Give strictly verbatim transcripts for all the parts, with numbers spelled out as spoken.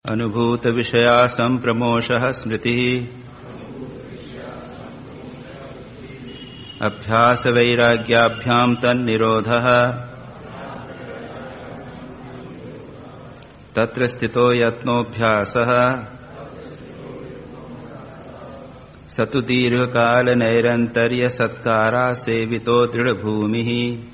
अनुभूत विषया संप्रमोषः स्मृतिः अभ्यास वैराग्याभ्याम तन्निरोधः तत्र स्थितो यत्नोऽभ्यासः सतु दीर्घकाल नैरन्तर्य सत्कारा सेवितो दृढ़भूमिः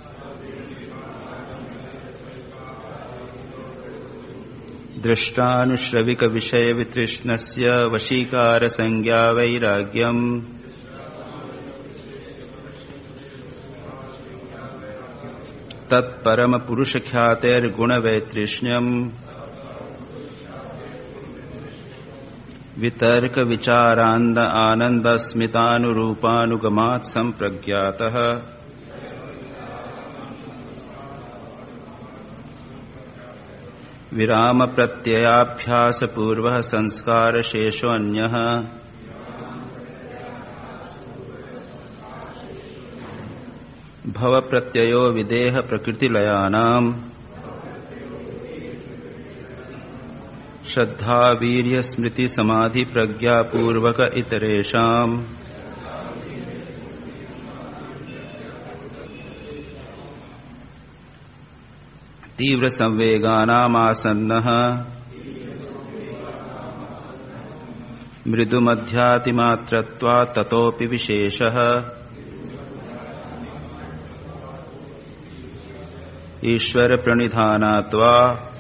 दृष्टानुश्रविक विषय वितृष्णस्य वशीकार संज्ञा वैराग्यम् तत्परम पुरुष ख्यातेर्गुण वैतृष्ण्यम् वितर्क विचारान्द आनंद स्मितानुरूपानुगमात् संप्रज्ञातः विराम प्रत्ययाभ्यास पूर्वः संस्कार शेषोऽन्यः भव प्रत्ययो विदेह प्रकृतिलयानाम् श्रद्धा वीर्य स्मृति समाधि प्रज्ञा पूर्वक इतरेषाम् तीव्र संवेगानामासन्नः मृदुमध्यातिमात्रत्वात् ततोऽपि विशेषः ईश्वर प्रणिधानात्वा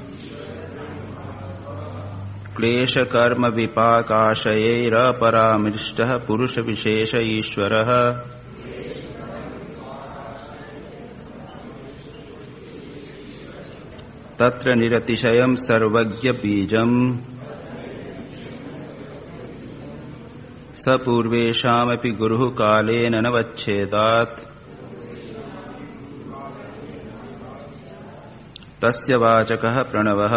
क्लेश कर्म विपाकाशयैरपरामृष्टः पुरुष विशेष ईश्वरः तत्र निरतिशयम् सर्वज्ञ बीजम् स पूर्वेषामपि गुरुः कालेन न वच्छेदात् तस्य वाचकः प्रणवः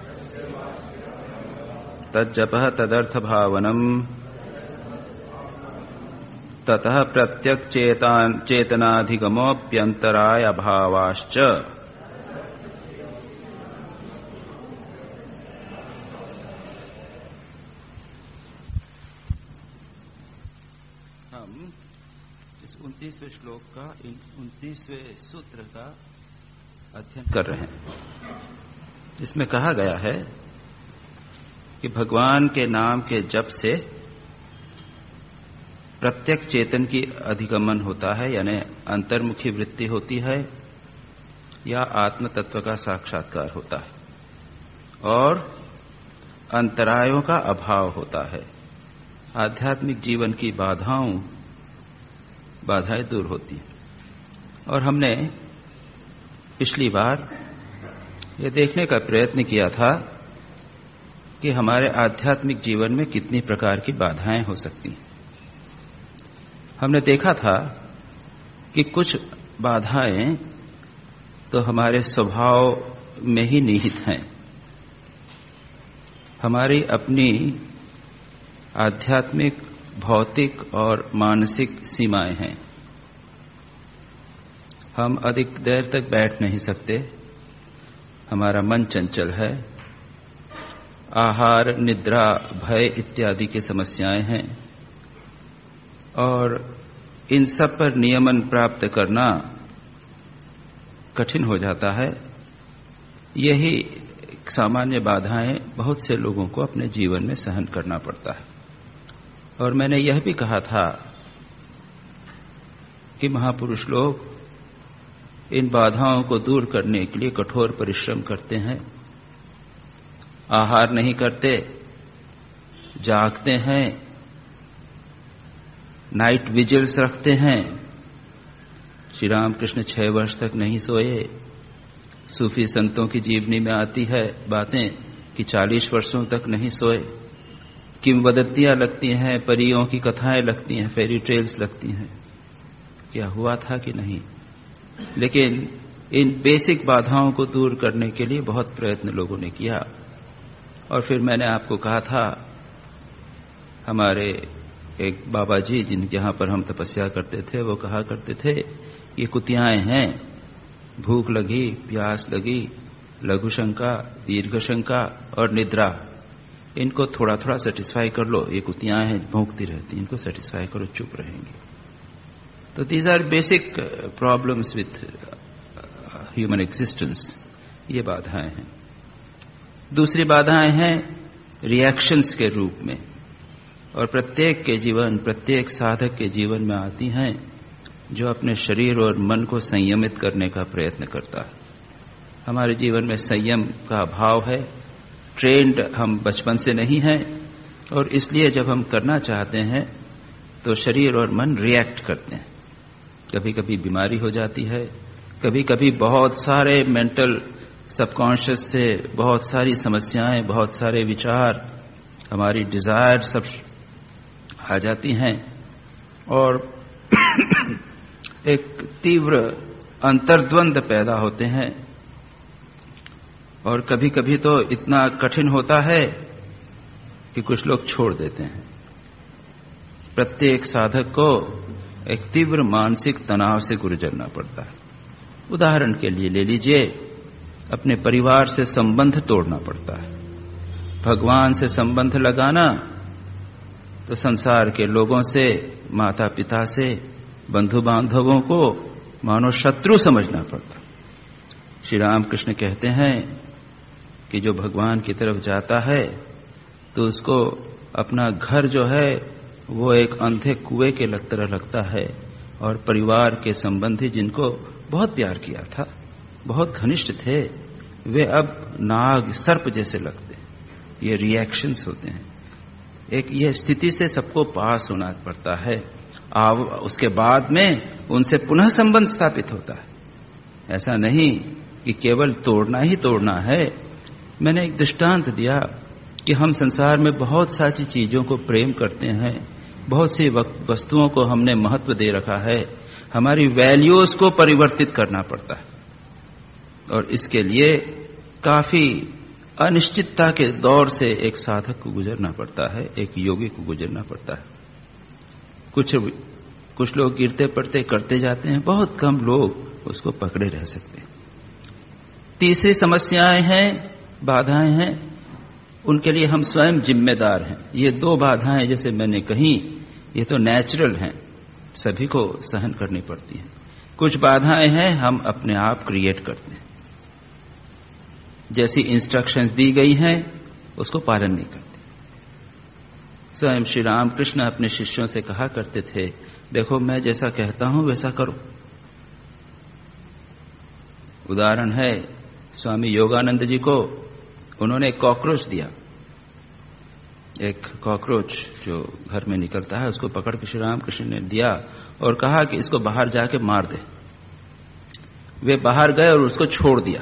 तज्जपः तदर्थभावनम् ततः प्रत्यक् चेतनाधिगमोऽप्यन्तराय अभावाश्च हम इस उनतीसवें श्लोक का उनतीसवें सूत्र का अध्ययन कर रहे हैं। इसमें कहा गया है कि भगवान के नाम के जप से प्रत्येक चेतन की अधिगमन होता है, यानी अंतर्मुखी वृत्ति होती है या आत्म तत्व का साक्षात्कार होता है और अंतरायों का अभाव होता है। आध्यात्मिक जीवन की बाधाओं बाधाएं दूर होती हैं। और हमने पिछली बार ये देखने का प्रयत्न किया था कि हमारे आध्यात्मिक जीवन में कितनी प्रकार की बाधाएं हो सकती हैं। हमने देखा था कि कुछ बाधाएं तो हमारे स्वभाव में ही निहित हैं, हमारी अपनी आध्यात्मिक, भौतिक और मानसिक सीमाएं हैं। हम अधिक देर तक बैठ नहीं सकते, हमारा मन चंचल है, आहार, निद्रा, भय इत्यादि की समस्याएं हैं और इन सब पर नियमन प्राप्त करना कठिन हो जाता है। यही सामान्य बाधाएं बहुत से लोगों को अपने जीवन में सहन करना पड़ता है। और मैंने यह भी कहा था कि महापुरुष लोग इन बाधाओं को दूर करने के लिए कठोर परिश्रम करते हैं, आहार नहीं करते, जागते हैं, नाइट विजिल्स रखते हैं। श्री रामकृष्ण छह वर्ष तक नहीं सोए। सूफी संतों की जीवनी में आती है बातें कि चालीस वर्षों तक नहीं सोए। किंवदंतियां लगती हैं, परियों की कथाएं लगती हैं, फेरी टेल्स लगती हैं। क्या हुआ था कि नहीं? लेकिन इन बेसिक बाधाओं को दूर करने के लिए बहुत प्रयत्न लोगों ने किया। और फिर मैंने आपको कहा था, हमारे एक बाबा जी जिन जहां पर हम तपस्या करते थे, वो कहा करते थे, ये कुतियाएं हैं, भूख लगी, प्यास लगी, लघु शंका, दीर्घ शंका और निद्रा, इनको थोड़ा थोड़ा सेटिस्फाई कर लो, ये कुतियां हैं भौंकती रहती, इनको सेटिस्फाई करो, चुप रहेंगे। तो these are basic problems with human existence, ये बाधाएं हैं। दूसरी बाधाएं हैं रिएक्शंस के रूप में, और प्रत्येक के जीवन, प्रत्येक साधक के जीवन में आती हैं, जो अपने शरीर और मन को संयमित करने का प्रयत्न करता है। हमारे जीवन में संयम का अभाव है, ट्रेंड हम बचपन से नहीं हैं, और इसलिए जब हम करना चाहते हैं तो शरीर और मन रिएक्ट करते हैं। कभी कभी बीमारी हो जाती है, कभी कभी बहुत सारे मेंटल सबकॉन्शियस से बहुत सारी समस्याएं, बहुत सारे विचार, हमारी डिजायर सब आ जाती हैं, और एक तीव्र अंतर्द्वंद पैदा होते हैं। और कभी कभी तो इतना कठिन होता है कि कुछ लोग छोड़ देते हैं। प्रत्येक साधक को एक तीव्र मानसिक तनाव से गुजरना पड़ता है। उदाहरण के लिए ले लीजिए, अपने परिवार से संबंध तोड़ना पड़ता है। भगवान से संबंध लगाना तो संसार के लोगों से, माता पिता से, बंधु बांधवों को मानो शत्रु समझना पड़ता। श्री राम कृष्ण कहते हैं कि जो भगवान की तरफ जाता है तो उसको अपना घर जो है वो एक अंधे कुएं के तरह लगता है, और परिवार के संबंधी जिनको बहुत प्यार किया था, बहुत घनिष्ठ थे, वे अब नाग सर्प जैसे लगते हैं। ये रिएक्शंस होते हैं। एक ये स्थिति से सबको पास होना पड़ता है। आव उसके बाद में उनसे पुनः संबंध स्थापित होता है। ऐसा नहीं कि केवल तोड़ना ही तोड़ना है। मैंने एक दृष्टांत दिया कि हम संसार में बहुत सारी चीजों को प्रेम करते हैं, बहुत सी वस्तुओं को हमने महत्व दे रखा है, हमारी वैल्यूज को परिवर्तित करना पड़ता है, और इसके लिए काफी अनिश्चितता के दौर से एक साधक को गुजरना पड़ता है, एक योगी को गुजरना पड़ता है। कुछ कुछ लोग गिरते पड़ते करते जाते हैं, बहुत कम लोग उसको पकड़े रह सकते हैं। तीसरी समस्याएं हैं, बाधाएं हैं, उनके लिए हम स्वयं जिम्मेदार हैं। ये दो बाधाएं जैसे मैंने कही, ये तो नेचुरल हैं, सभी को सहन करनी पड़ती हैं। कुछ बाधाएं हैं हम अपने आप क्रिएट करते हैं। जैसी इंस्ट्रक्शंस दी गई हैं उसको पालन नहीं करते। स्वयं श्री राम कृष्ण अपने शिष्यों से कहा करते थे, देखो मैं जैसा कहता हूं वैसा करो। उदाहरण है, स्वामी योगानंद जी को उन्होंने एक कॉकरोच दिया। एक कॉकरोच जो घर में निकलता है उसको पकड़ के श्री राम कृष्ण ने दिया और कहा कि इसको बाहर जाके मार दे। वे बाहर गए और उसको छोड़ दिया।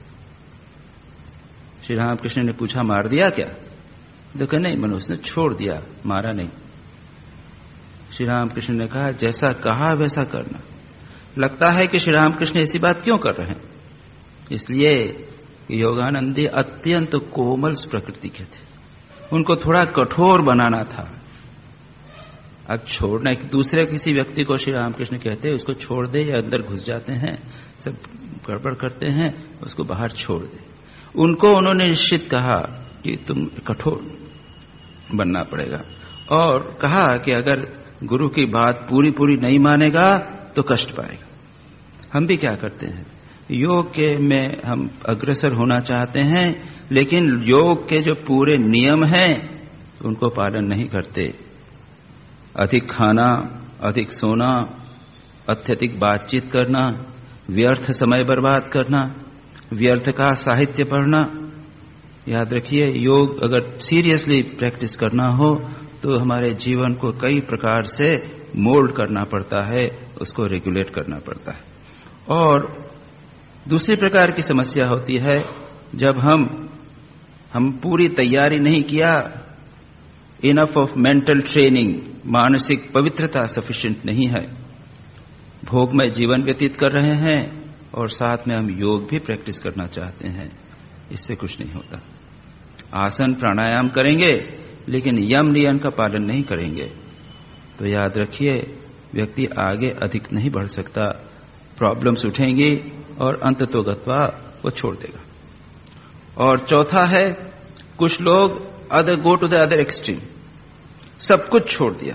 श्री राम कृष्ण ने पूछा, मार दिया क्या? देखो नहीं, मैंने उसने छोड़ दिया, मारा नहीं। श्री राम कृष्ण ने कहा, जैसा कहा वैसा करना। लगता है कि श्री राम कृष्ण ऐसी बात क्यों कर रहे हैं? इसलिए योगानंदी अत्यंत कोमल प्रकृति के थे, उनको थोड़ा कठोर बनाना था। अब छोड़ना, एक दूसरे किसी व्यक्ति को श्री रामकृष्ण कहते हैं उसको छोड़ दे, या अंदर घुस जाते हैं, सब गड़बड़ करते हैं, उसको बाहर छोड़ दे। उनको उन्होंने निश्चित कहा कि तुम कठोर बनना पड़ेगा, और कहा कि अगर गुरु की बात पूरी पूरी नहीं मानेगा तो कष्ट पाएगा। हम भी क्या करते हैं, योग के में हम अग्रसर होना चाहते हैं, लेकिन योग के जो पूरे नियम हैं उनको पालन नहीं करते। अधिक खाना, अधिक सोना, अत्यधिक बातचीत करना, व्यर्थ समय बर्बाद करना, व्यर्थ का साहित्य पढ़ना। याद रखिए, योग अगर सीरियसली प्रैक्टिस करना हो तो हमारे जीवन को कई प्रकार से मोल्ड करना पड़ता है, उसको रेगुलेट करना पड़ता है। और दूसरी प्रकार की समस्या होती है जब हम हम पूरी तैयारी नहीं किया, इनफ ऑफ मेंटल ट्रेनिंग, मानसिक पवित्रता सफिशिएंट नहीं है, भोग में जीवन व्यतीत कर रहे हैं और साथ में हम योग भी प्रैक्टिस करना चाहते हैं, इससे कुछ नहीं होता। आसन प्राणायाम करेंगे लेकिन यम नियम का पालन नहीं करेंगे तो याद रखिए व्यक्ति आगे अधिक नहीं बढ़ सकता, प्रॉब्लम्स उठेंगी और अंततोगत्वा वो छोड़ देगा। और चौथा है, कुछ लोग other go to the other extreme, सब कुछ छोड़ दिया।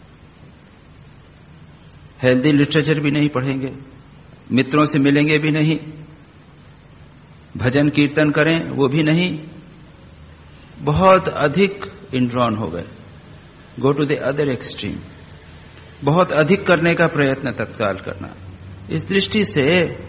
हेल्दी लिटरेचर भी नहीं पढ़ेंगे, मित्रों से मिलेंगे भी नहीं, भजन कीर्तन करें वो भी नहीं, बहुत अधिक इनड्रॉन हो गए, go to the other extreme, बहुत अधिक करने का प्रयत्न तत्काल करना। इस दृष्टि से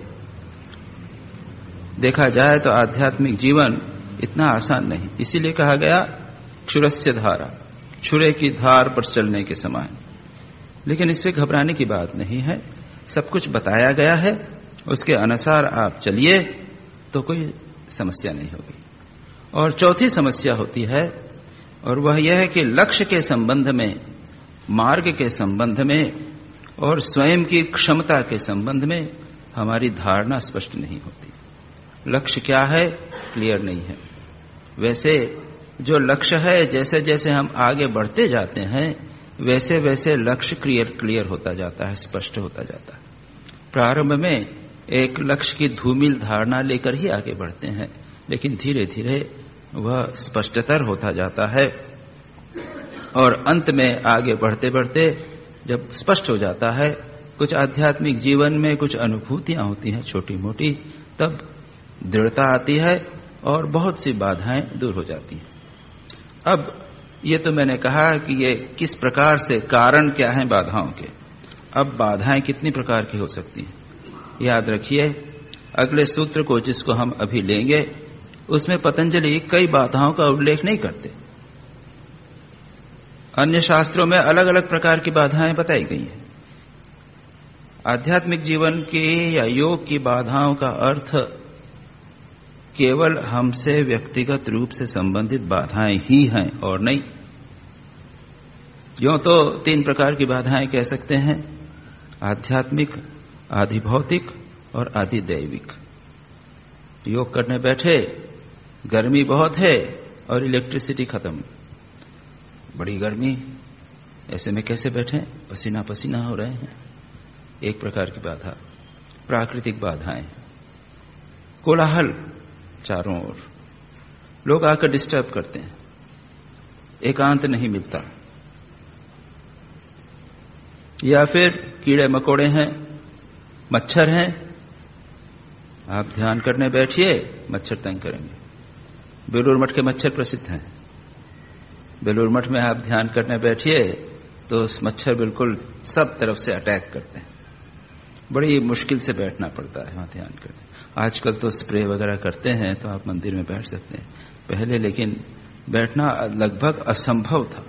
देखा जाए तो आध्यात्मिक जीवन इतना आसान नहीं। इसीलिए कहा गया क्षुरस्य धारा, छुरे की धार पर चलने के समान। लेकिन इसमें घबराने की बात नहीं है, सब कुछ बताया गया है, उसके अनुसार आप चलिए तो कोई समस्या नहीं होगी। और चौथी समस्या होती है, और वह यह है कि लक्ष्य के संबंध में, मार्ग के संबंध में और स्वयं की क्षमता के संबंध में हमारी धारणा स्पष्ट नहीं होती। लक्ष्य क्या है क्लियर नहीं है। वैसे जो लक्ष्य है, जैसे जैसे हम आगे बढ़ते जाते हैं वैसे वैसे लक्ष्य क्लियर क्लियर होता जाता है, स्पष्ट होता जाता है। प्रारंभ में एक लक्ष्य की धूमिल धारणा लेकर ही आगे बढ़ते हैं, लेकिन धीरे धीरे वह स्पष्टतर होता जाता है और अंत में आगे बढ़ते बढ़ते जब स्पष्ट हो जाता है, कुछ आध्यात्मिक जीवन में कुछ अनुभूतियां होती हैं छोटी मोटी, तब दृढ़ता आती है और बहुत सी बाधाएं दूर हो जाती हैं। अब ये तो मैंने कहा कि ये किस प्रकार से, कारण क्या हैं बाधाओं के। अब बाधाएं कितनी प्रकार की हो सकती हैं याद रखिए। अगले सूत्र को जिसको हम अभी लेंगे उसमें पतंजलि कई बाधाओं का उल्लेख नहीं करते। अन्य शास्त्रों में अलग अलग प्रकार की बाधाएं बताई गई हैं। आध्यात्मिक जीवन की या योग की बाधाओं का अर्थ केवल हमसे व्यक्तिगत रूप से संबंधित बाधाएं ही हैं और नहीं। यूं तो तीन प्रकार की बाधाएं कह सकते हैं, आध्यात्मिक, आधि भौतिक और आधि दैविक। योग करने बैठे, गर्मी बहुत है और इलेक्ट्रिसिटी खत्म, बड़ी गर्मी, ऐसे में कैसे बैठे, पसीना पसीना हो रहे हैं, एक प्रकार की बाधा। प्राकृतिक बाधाएं, कोलाहल चारों ओर, लोग आकर डिस्टर्ब करते हैं, एकांत नहीं मिलता। या फिर कीड़े मकोड़े हैं, मच्छर हैं, आप ध्यान करने बैठिए, मच्छर तंग करेंगे। बेलूर मठ के मच्छर प्रसिद्ध हैं। बेलूर मठ में आप ध्यान करने बैठिए तो उस मच्छर बिल्कुल सब तरफ से अटैक करते हैं, बड़ी मुश्किल से बैठना पड़ता है वहां ध्यान करने। आजकल तो स्प्रे वगैरह करते हैं तो आप मंदिर में बैठ सकते हैं, पहले लेकिन बैठना लगभग असंभव था।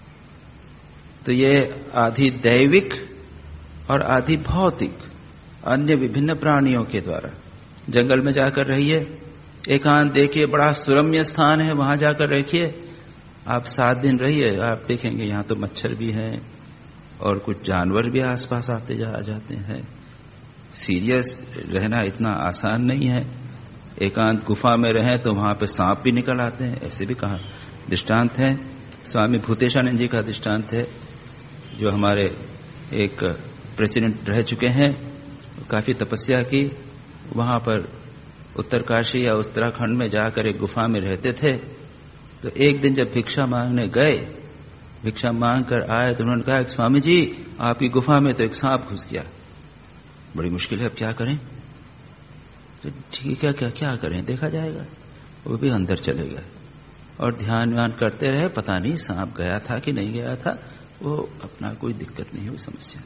तो ये आधि दैविक और आधि भौतिक, अन्य विभिन्न प्राणियों के द्वारा। जंगल में जाकर रहिए, एकांत देखिए, बड़ा सुरम्य स्थान है, वहां जाकर रखिए, आप सात दिन रहिए, आप देखेंगे यहां तो मच्छर भी हैं और कुछ जानवर भी आसपास आते जा जाते हैं। सीरियस रहना इतना आसान नहीं है। एकांत गुफा में रहें तो वहां पे सांप भी निकल आते हैं, ऐसे भी कहा दृष्टांत है। स्वामी भूतेशानंद जी का दृष्टांत है, जो हमारे एक प्रेसिडेंट रह चुके हैं, काफी तपस्या की, वहां पर उत्तरकाशी या उत्तराखंड में जाकर एक गुफा में रहते थे। तो एक दिन जब भिक्षा मांगने गए, भिक्षा मांग कर आए तो उन्होंने कहा, स्वामी जी आपकी गुफा में तो एक सांप घुस गया, बड़ी मुश्किल है, अब क्या करें। तो ठीक है, क्या क्या करें, देखा जाएगा। वो भी अंदर चले गए और ध्यान व्यान करते रहे, पता नहीं सांप गया था कि नहीं गया था, वो अपना कोई दिक्कत नहीं हुई, समस्या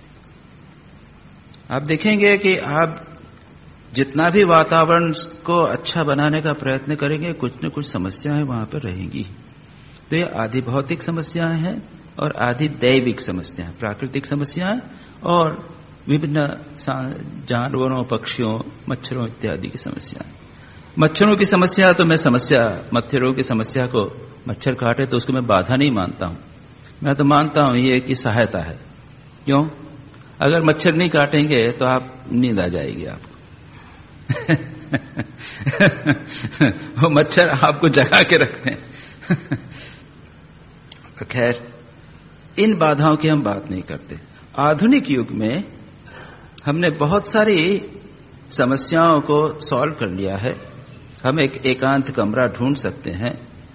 नहीं। आप देखेंगे कि आप जितना भी वातावरण को अच्छा बनाने का प्रयत्न करेंगे, कुछ न कुछ समस्याएं वहां पर रहेंगी। तो ये आधि भौतिक समस्याएं हैं और आधि दैविक समस्याएं, प्राकृतिक समस्याएं और विभिन्न जानवरों, पक्षियों, मच्छरों इत्यादि की समस्याएं। मच्छरों की समस्या तो मैं समस्या, मच्छरों की समस्या को, मच्छर काटे तो उसको मैं बाधा नहीं मानता हूं, मैं तो मानता हूं ये कि सहायता है। क्यों? अगर मच्छर नहीं काटेंगे तो आप नींद आ जाएगी आपको। वो मच्छर आपको जगा के रखते हैं। तो खैर, इन बाधाओं की हम बात नहीं करते। आधुनिक युग में हमने बहुत सारी समस्याओं को सॉल्व कर लिया है। हम एक एकांत कमरा ढूंढ सकते हैं,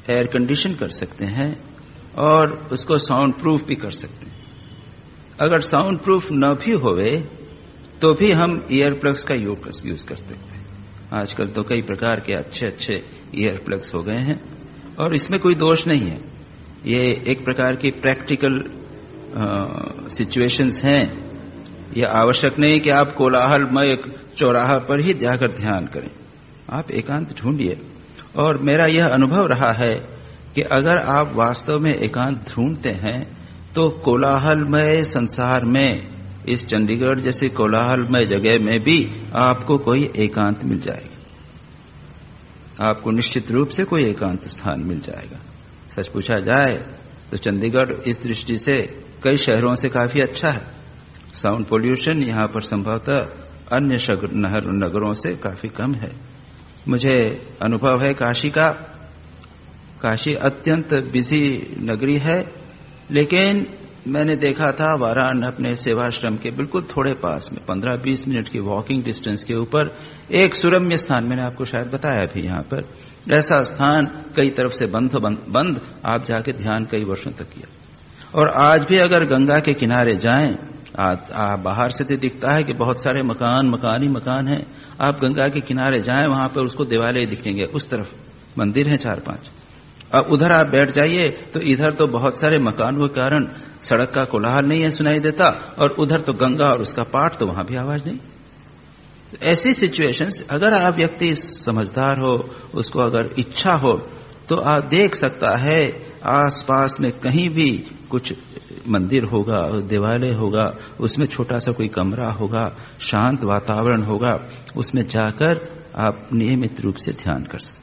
एयर कंडीशन कर सकते हैं और उसको साउंड प्रूफ भी कर सकते हैं। अगर साउंड प्रूफ न भी होवे तो भी हम ईयर प्लग्स का यूज कर सकते हैं। आजकल तो कई प्रकार के अच्छे अच्छे ईयर प्लग्स हो गए हैं और इसमें कोई दोष नहीं है। ये एक प्रकार की प्रैक्टिकल सिचुएशंस हैं। ये आवश्यक नहीं कि आप कोलाहलमय चौराहा पर ही जाकर ध्यान करें, आप एकांत ढूंढिए। और मेरा यह अनुभव रहा है कि अगर आप वास्तव में एकांत ढूंढते हैं तो कोलाहलमय संसार में, इस चंडीगढ़ जैसे कोलाहलमय जगह में भी आपको कोई एकांत मिल जाएगा। आपको निश्चित रूप से कोई एकांत स्थान मिल जाएगा। सच पूछा जाए तो चंडीगढ़ इस दृष्टि से कई शहरों से काफी अच्छा है। साउंड पोल्यूशन यहाँ पर संभवतः अन्य नगरों से काफी कम है। मुझे अनुभव है काशी का। काशी अत्यंत बिजी नगरी है, लेकिन मैंने देखा था वाराणसी अपने सेवाश्रम के बिल्कुल थोड़े पास में पंद्रह बीस मिनट की वॉकिंग डिस्टेंस के ऊपर एक सुरम्य स्थान, मैंने आपको शायद बताया भी यहाँ पर, ऐसा स्थान कई तरफ से बंद बंद, बंद आप जाके ध्यान कई वर्षों तक किया। और आज भी अगर गंगा के किनारे जाएं, आज आ, बाहर से तो दिखता है कि बहुत सारे मकान मकान ही मकान हैं। आप गंगा के किनारे जाएं, वहां पर उसको दिवाले दिखेंगे, उस तरफ मंदिर हैं चार पांच। अब उधर आप बैठ जाइए तो इधर तो बहुत सारे मकानों के कारण सड़क का कोलाहल नहीं है सुनाई देता, और उधर तो गंगा और उसका पाठ, तो वहां भी आवाज नहीं। ऐसी सिचुएशंस, अगर आप व्यक्ति समझदार हो, उसको अगर इच्छा हो, तो आप देख सकता है आसपास में कहीं भी कुछ मंदिर होगा, देवालय होगा, उसमें छोटा सा कोई कमरा होगा, शांत वातावरण होगा, उसमें जाकर आप नियमित रूप से ध्यान कर सकते।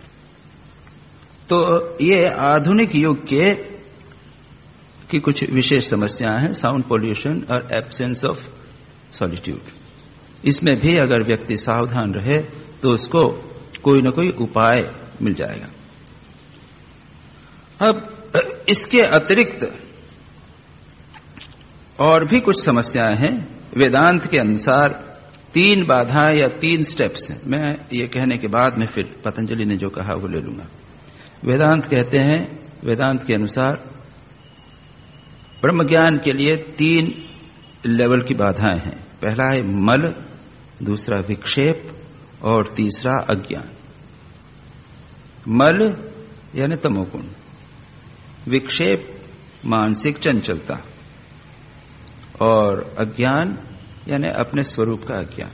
तो ये आधुनिक युग के की कुछ विशेष समस्याएं हैं, साउंड पोल्यूशन और एब्सेंस ऑफ सॉलिट्यूड। इसमें भी अगर व्यक्ति सावधान रहे तो उसको कोई न कोई उपाय मिल जाएगा। अब इसके अतिरिक्त और भी कुछ समस्याएं हैं। वेदांत के अनुसार तीन बाधाएं या तीन स्टेप्स हैं। मैं ये कहने के बाद में फिर पतंजलि ने जो कहा वो ले लूंगा। वेदांत कहते हैं, वेदांत के अनुसार ब्रह्म ज्ञान के लिए तीन लेवल की बाधाएं हैं। पहला है मल, दूसरा विक्षेप और तीसरा अज्ञान। मल यानी तमोगुण, विक्षेप मानसिक चंचलता, और अज्ञान यानी अपने स्वरूप का अज्ञान।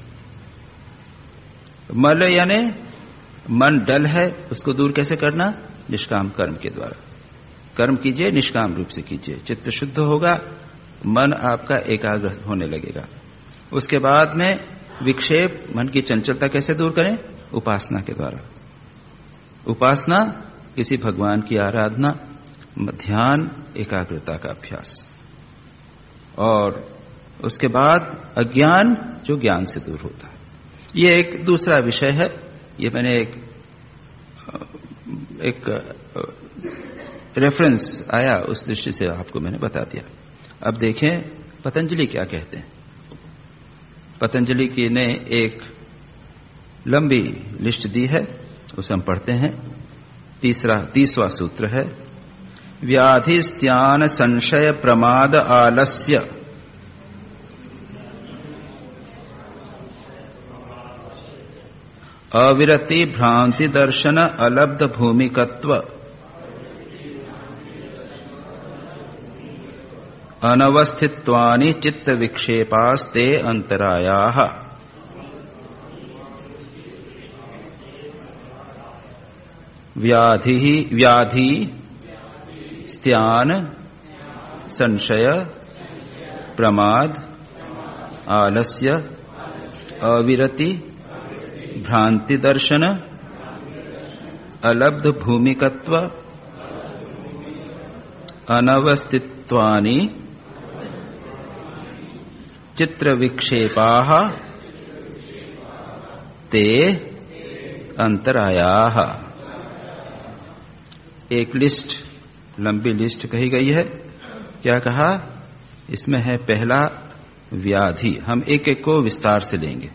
मल यानी मन डल है, उसको दूर कैसे करना? निष्काम कर्म के द्वारा। कर्म कीजिए, निष्काम रूप से कीजिए, चित्त शुद्ध होगा, मन आपका एकाग्र होने लगेगा। उसके बाद में विक्षेप, मन की चंचलता कैसे दूर करें? उपासना के द्वारा। उपासना किसी भगवान की आराधना, ध्यान, एकाग्रता का अभ्यास। और उसके बाद अज्ञान, जो ज्ञान से दूर होता है। ये एक दूसरा विषय है। ये मैंने एक एक रेफरेंस आया, उस दृष्टि से आपको मैंने बता दिया। अब देखें पतंजलि क्या कहते हैं। पतंजलि की ने एक लंबी लिस्ट दी है, उसे हम पढ़ते हैं। तीसरा तीसवा सूत्र है, व्याधिस्त्यान संशय प्रमाद आलस्य अविरति भ्रांति दर्शन अलब्ध भूमिकत्व अनवस्थित्वानि चित्त विक्षेपास्ते अंतरायाः। व्याधि व्याधि स्त्यान संशय प्रमाद आलस्य अविरति भ्रांति दर्शन अलब्ध भूमिकत्व अनवस्थित्वानि चित्र विक्षेपाः ते अंतरायाः। एक लिस्ट, लंबी लिस्ट कही गई है। क्या कहा इसमें है? पहला व्याधि। हम एक एक को विस्तार से लेंगे।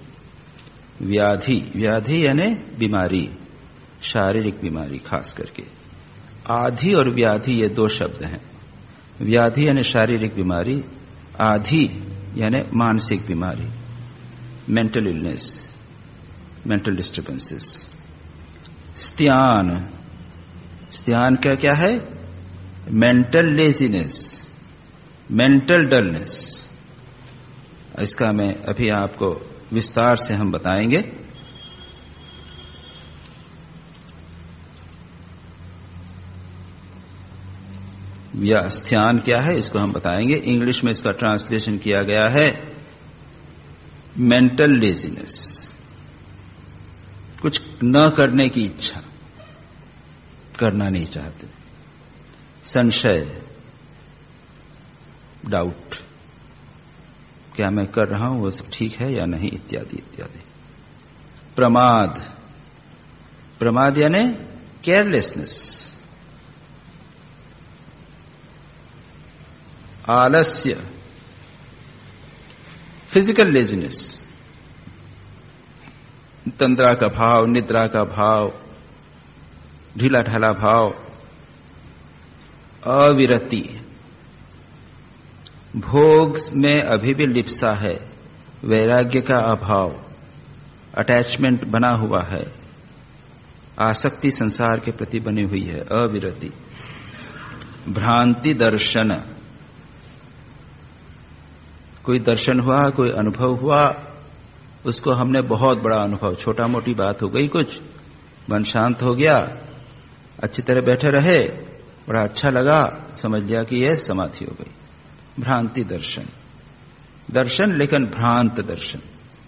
व्याधि, व्याधि यानी बीमारी, शारीरिक बीमारी खास करके। आधि और व्याधि ये दो शब्द हैं। व्याधि यानी शारीरिक बीमारी, आधि यानी मानसिक बीमारी, मेंटल इलनेस, मेंटल डिस्टर्बेंसेस। स्त्यान, स्त्यान क्या क्या है? Mental laziness, mental dullness. इसका मैं अभी आपको विस्तार से हम बताएंगे। या स्त्यान क्या है इसको हम बताएंगे। इंग्लिश में इसका ट्रांसलेशन किया गया है मेंटल लेजीनेस, कुछ न करने की इच्छा, करना नहीं चाहते, संशय, डाउट, क्या मैं कर रहा हूं वो सब ठीक है या नहीं, इत्यादि इत्यादि। प्रमाद, प्रमाद यानी केयरलेसनेस। आलस्य, फिजिकल लेजीनेस, तंद्रा का भाव, निद्रा का भाव, ढीला ढाला भाव। अविरति, भोग में अभी भी लिप्सा है, वैराग्य का अभाव, अटैचमेंट बना हुआ है, आसक्ति संसार के प्रति बनी हुई है, अविरति। भ्रांति दर्शन, कोई दर्शन हुआ, कोई अनुभव हुआ, उसको हमने बहुत बड़ा अनुभव, छोटा मोटी बात हो गई कुछ, मन शांत हो गया, अच्छी तरह बैठे रहे, बड़ा अच्छा लगा, समझ लिया कि यह समाधि हो गई। भ्रांति दर्शन, दर्शन लेकिन भ्रांत दर्शन।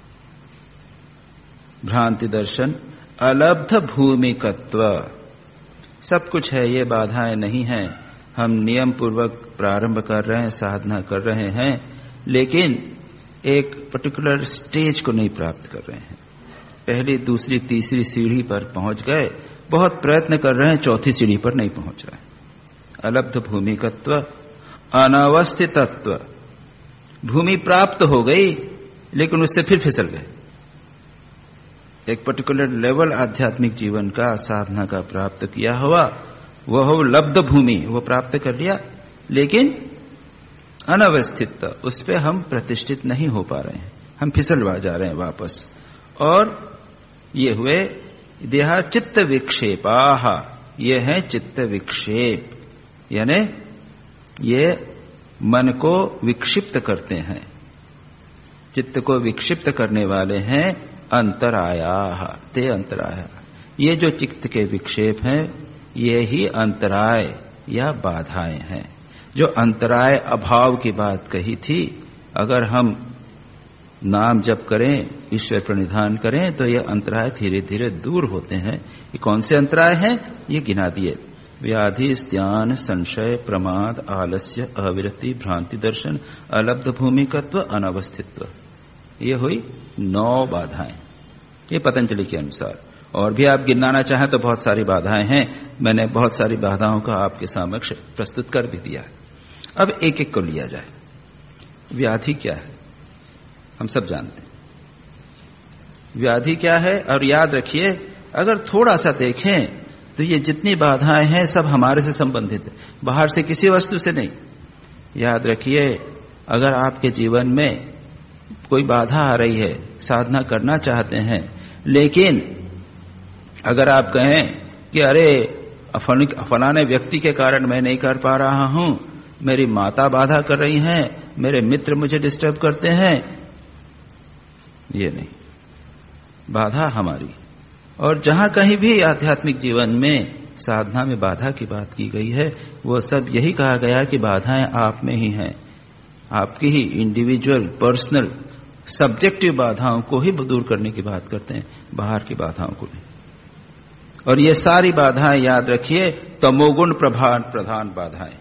भ्रांति दर्शन। अलब्ध भूमिकत्व, सब कुछ है, ये बाधाएं नहीं हैं, हम नियम पूर्वक प्रारंभ कर रहे हैं, साधना कर रहे हैं, लेकिन एक पर्टिकुलर स्टेज को नहीं प्राप्त कर रहे हैं। पहली, दूसरी, तीसरी सीढ़ी पर पहुंच गए, बहुत प्रयत्न कर रहे हैं, चौथी सीढ़ी पर नहीं पहुंच रहे हैं। अलब्ध भूमिकत्व, अनवस्थितत्व, भूमि प्राप्त हो गई लेकिन उससे फिर फिसल गए। एक पर्टिकुलर लेवल आध्यात्मिक जीवन का, साधना का प्राप्त किया हुआ, वह हो लब्ध भूमि, वो प्राप्त कर लिया, लेकिन अनवस्थित, उस पे हम प्रतिष्ठित नहीं हो पा रहे हैं, हम फिसलवा जा रहे हैं वापस। और ये हुए देहा चित्त विक्षेपाह, ये है चित्त विक्षेप, यानी ये मन को विक्षिप्त करते हैं, चित्त को विक्षिप्त करने वाले हैं अंतरायाः, ते अंतराय। ये जो चित्त के विक्षेप हैं, ये ही अंतराय या बाधाएं हैं। जो अंतराय अभाव की बात कही थी, अगर हम नाम जप करें, ईश्वर प्रणिधान करें, तो ये अंतराय धीरे धीरे दूर होते हैं। ये कौन से अंतराय हैं? ये गिना दिए। व्याधि, स्त्यान, संशय, प्रमाद, आलस्य, अविरति, भ्रांति दर्शन, अलब्ध भूमिकत्व, अनवस्थित्व। ये हुई नौ बाधाएं, ये पतंजलि के अनुसार। और भी आप गिनाना चाहें तो बहुत सारी बाधाएं हैं, मैंने बहुत सारी बाधाओं का आपके समक्ष प्रस्तुत कर भी दिया है। अब एक एक को लिया जाए। व्याधि क्या है हम सब जानते हैं, व्याधि क्या है। और याद रखिए, अगर थोड़ा सा देखें तो ये जितनी बाधाएं हैं सब हमारे से संबंधित है, बाहर से किसी वस्तु से नहीं। याद रखिए, अगर आपके जीवन में कोई बाधा आ रही है, साधना करना चाहते हैं, लेकिन अगर आप कहें कि अरे फलाने व्यक्ति के कारण मैं नहीं कर पा रहा हूं, मेरी माता बाधा कर रही हैं, मेरे मित्र मुझे डिस्टर्ब करते हैं, ये नहीं, बाधा हमारी। और जहां कहीं भी आध्यात्मिक जीवन में साधना में बाधा की बात की गई है, वो सब यही कहा गया कि बाधाएं आप में ही हैं, आपकी ही इंडिविजुअल, पर्सनल, सब्जेक्टिव बाधाओं को ही दूर करने की बात करते हैं, बाहर की बाधाओं को नहीं। और ये सारी बाधाएं याद रखिए, तमोगुण प्रधान प्रधान बाधाएं।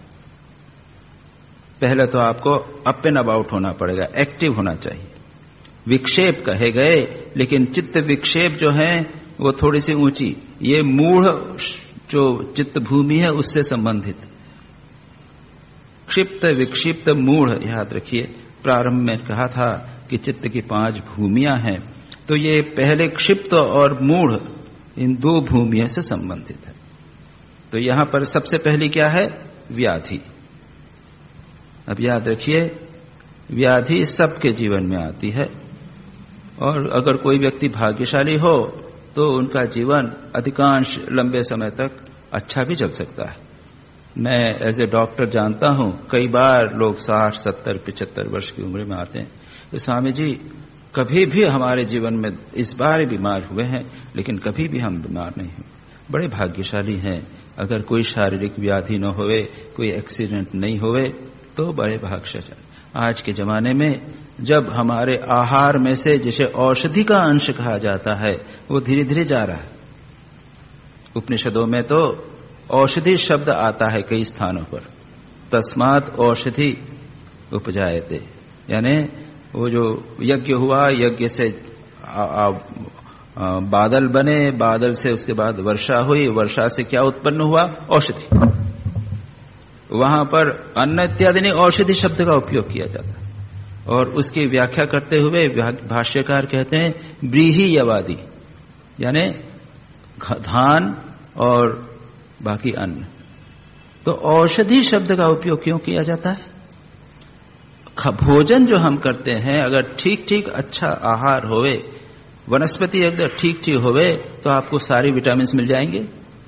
पहले तो आपको अप एंड अबाउट होना पड़ेगा, एक्टिव होना चाहिए। विक्षेप कहे गए, लेकिन चित्त विक्षेप जो है वो थोड़ी सी ऊंची, ये मूढ़ जो चित्त भूमि है उससे संबंधित। क्षिप्त, विक्षिप्त, मूढ़, याद रखिए प्रारंभ में कहा था कि चित्त की पांच भूमियां हैं, तो ये पहले क्षिप्त और मूढ़ इन दो भूमियों से संबंधित है। तो यहां पर सबसे पहली क्या है? व्याधि। अब याद रखिए, व्याधि सबके जीवन में आती है, और अगर कोई व्यक्ति भाग्यशाली हो तो उनका जीवन अधिकांश लंबे समय तक अच्छा भी चल सकता है। मैं एज ए डॉक्टर जानता हूं, कई बार लोग साठ सत्तर पिचहत्तर वर्ष की उम्र में आते हैं, तो स्वामी जी कभी भी हमारे जीवन में इस बार बीमार हुए हैं, लेकिन कभी भी हम बीमार नहीं हुए। बड़े भाग्यशाली हैं। अगर कोई शारीरिक व्याधि न होवे, कोई एक्सीडेंट नहीं होवे, तो बड़े भाग्यशाली। आज के जमाने में जब हमारे आहार में से जिसे औषधि का अंश कहा जाता है, वो धीरे धीरे जा रहा है। उपनिषदों में तो औषधि शब्द आता है कई स्थानों पर, तस्मात् औषधि उपजायते, यानी वो जो यज्ञ हुआ, यज्ञ से आ, आ, आ, बादल बने, बादल से उसके बाद वर्षा हुई, वर्षा से क्या उत्पन्न हुआ? औषधि। वहां पर अन्न इत्यादि ने औषधि शब्द का उपयोग किया जाता है, और उसकी व्याख्या करते हुए भाष्यकार कहते हैं व्रीहियवादी, यानी धान और बाकी अन्न। तो औषधि शब्द का उपयोग क्यों किया जाता है? भोजन जो हम करते हैं, अगर ठीक ठीक अच्छा आहार होवे, वनस्पति अगर ठीक ठीक होवे, तो आपको सारी विटामिन मिल जाएंगे।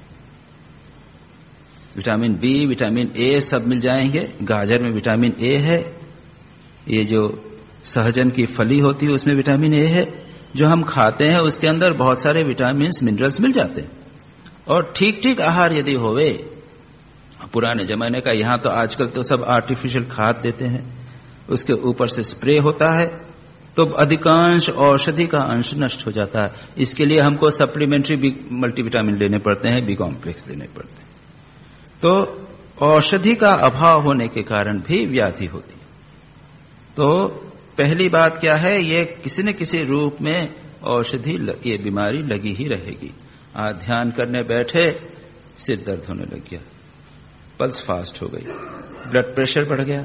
विटामिन बी, विटामिन ए सब मिल जाएंगे। गाजर में विटामिन ए है, ये जो सहजन की फली होती है उसमें विटामिन ए है। जो हम खाते हैं उसके अंदर बहुत सारे विटामिन मिनरल्स मिल जाते हैं। और ठीक ठीक आहार यदि होवे, पुराने जमाने का, यहां तो आजकल तो सब आर्टिफिशियल खाद देते हैं, उसके ऊपर से स्प्रे होता है, तो अधिकांश औषधि का अंश नष्ट हो जाता है। इसके लिए हमको सप्लीमेंट्री मल्टीविटामिन लेने पड़ते हैं, बी कॉम्प्लेक्स लेने पड़ते हैं। तो औषधि का अभाव होने के कारण भी व्याधि होती है। तो पहली बात क्या है? ये किसी न किसी रूप में औषधि, ये बीमारी लगी ही रहेगी। आज ध्यान करने बैठे, सिर दर्द होने लग गया, पल्स फास्ट हो गई, ब्लड प्रेशर बढ़ गया।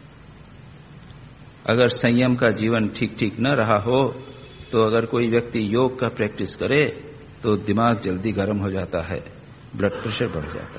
अगर संयम का जीवन ठीक ठीक न रहा हो, तो अगर कोई व्यक्ति योग का प्रैक्टिस करे तो दिमाग जल्दी गर्म हो जाता है, ब्लड प्रेशर बढ़ जाता है।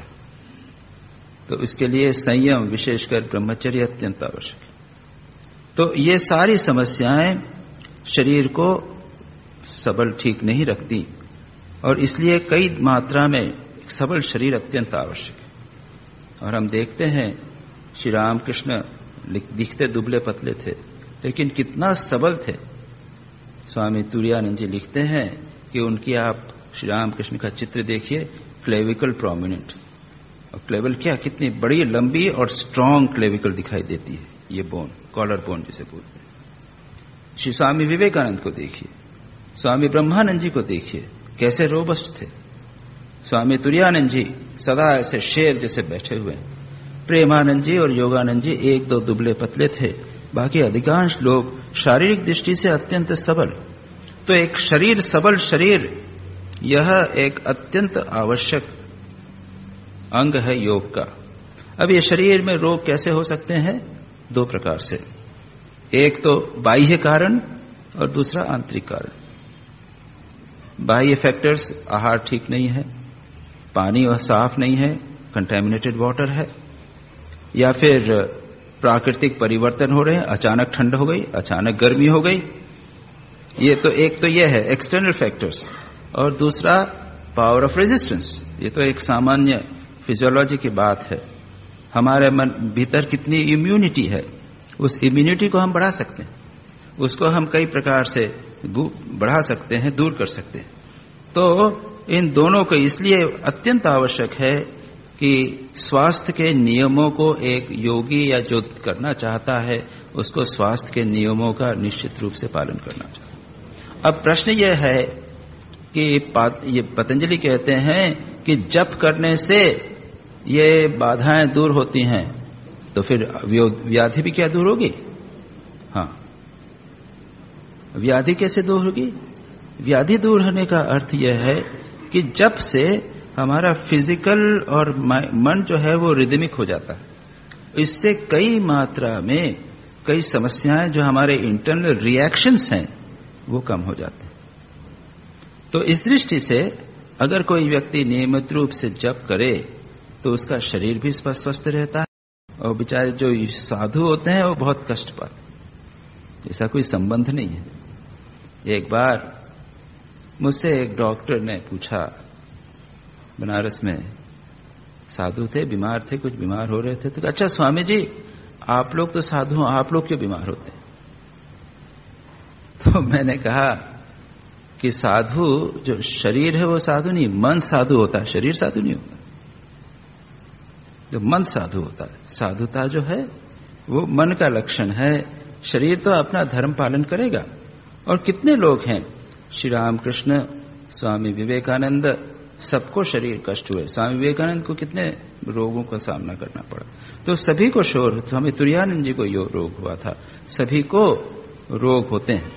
तो इसके लिए संयम, विशेषकर ब्रह्मचर्य अत्यंत आवश्यक है। तो ये सारी समस्याएं शरीर को सबल ठीक नहीं रखती, और इसलिए कई मात्रा में सबल शरीर अत्यंत आवश्यक है। और हम देखते हैं श्री रामकृष्ण दिखते दुबले पतले थे, लेकिन कितना सबल थे। स्वामी तुरायानंद जी लिखते हैं कि उनकी आप श्री रामकृष्ण का चित्र देखिए, क्लेविकल प्रोमिनेंट। और क्लेवल क्या, कितनी बड़ी लंबी और स्ट्रांग क्लेविकल दिखाई देती है, ये बोन, कॉलर बोन जिसे बोलते हैं। श्री स्वामी विवेकानंद को देखिए, स्वामी ब्रह्मानंद जी को देखिए, कैसे रोबस्ट थे। स्वामी तुरायानंद जी सदा ऐसे शेर जैसे बैठे हुए हैं। प्रेमानंद जी और योगानंद जी एक दो दुबले पतले थे, बाकी अधिकांश लोग शारीरिक दृष्टि से अत्यंत सबल। तो एक शरीर, सबल शरीर, यह एक अत्यंत आवश्यक अंग है योग का। अब ये शरीर में रोग कैसे हो सकते हैं? दो प्रकार से, एक तो बाह्य कारण और दूसरा आंतरिक कारण। बाह्य फैक्टर्स, आहार ठीक नहीं है, पानी वह साफ नहीं है, कंटेमिनेटेड वाटर है, या फिर प्राकृतिक परिवर्तन हो रहे हैं, अचानक ठंड हो गई, अचानक गर्मी हो गई। ये तो एक तो ये है एक्सटर्नल फैक्टर्स, और दूसरा पावर ऑफ रेजिस्टेंस। ये तो एक सामान्य फिजियोलॉजी की बात है। हमारे मन भीतर कितनी इम्यूनिटी है, उस इम्यूनिटी को हम बढ़ा सकते हैं, उसको हम कई प्रकार से बढ़ा सकते हैं, दूर कर सकते हैं। तो इन दोनों को इसलिए अत्यंत आवश्यक है कि स्वास्थ्य के नियमों को एक योगी या जो करना चाहता है, उसको स्वास्थ्य के नियमों का निश्चित रूप से पालन करना चाहिए। अब प्रश्न यह है कि ये पतंजलि कहते हैं कि जप करने से ये बाधाएं दूर होती हैं, तो फिर व्याधि भी क्या दूर होगी? हाँ, व्याधि कैसे दूर होगी? व्याधि दूर होने का अर्थ यह है कि जप से हमारा फिजिकल और मन जो है वो रिदमिक हो जाता है। इससे कई मात्रा में कई समस्याएं जो हमारे इंटरनल रिएक्शंस हैं वो कम हो जाते हैं। तो इस दृष्टि से अगर कोई व्यक्ति नियमित रूप से जप करे तो उसका शरीर भी स्वस्थ रहता है, और बेचारे जो साधु होते हैं वो बहुत कष्ट पाते। ऐसा कोई संबंध नहीं है। एक बार मुझसे एक डॉक्टर ने पूछा, बनारस में साधु थे, बीमार थे, कुछ बीमार हो रहे थे, तो अच्छा स्वामी जी आप लोग तो साधु हो, आप लोग क्यों बीमार होते हैं? तो मैंने कहा कि साधु जो शरीर है वो साधु नहीं, मन साधु होता है, शरीर साधु नहीं होता। जो मन साधु होता है, साधुता जो है वो मन का लक्षण है। शरीर तो अपना धर्म पालन करेगा। और कितने लोग हैं, श्री रामकृष्ण, स्वामी विवेकानंद, सबको शरीर कष्ट हुए। स्वामी विवेकानंद को कितने रोगों का सामना करना पड़ा, तो सभी को शोर, तो हमें तुरानंद जी को यो रोग हुआ था, सभी को रोग होते हैं।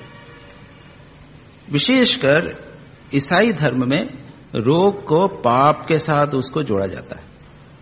विशेषकर ईसाई धर्म में रोग को पाप के साथ उसको जोड़ा जाता है।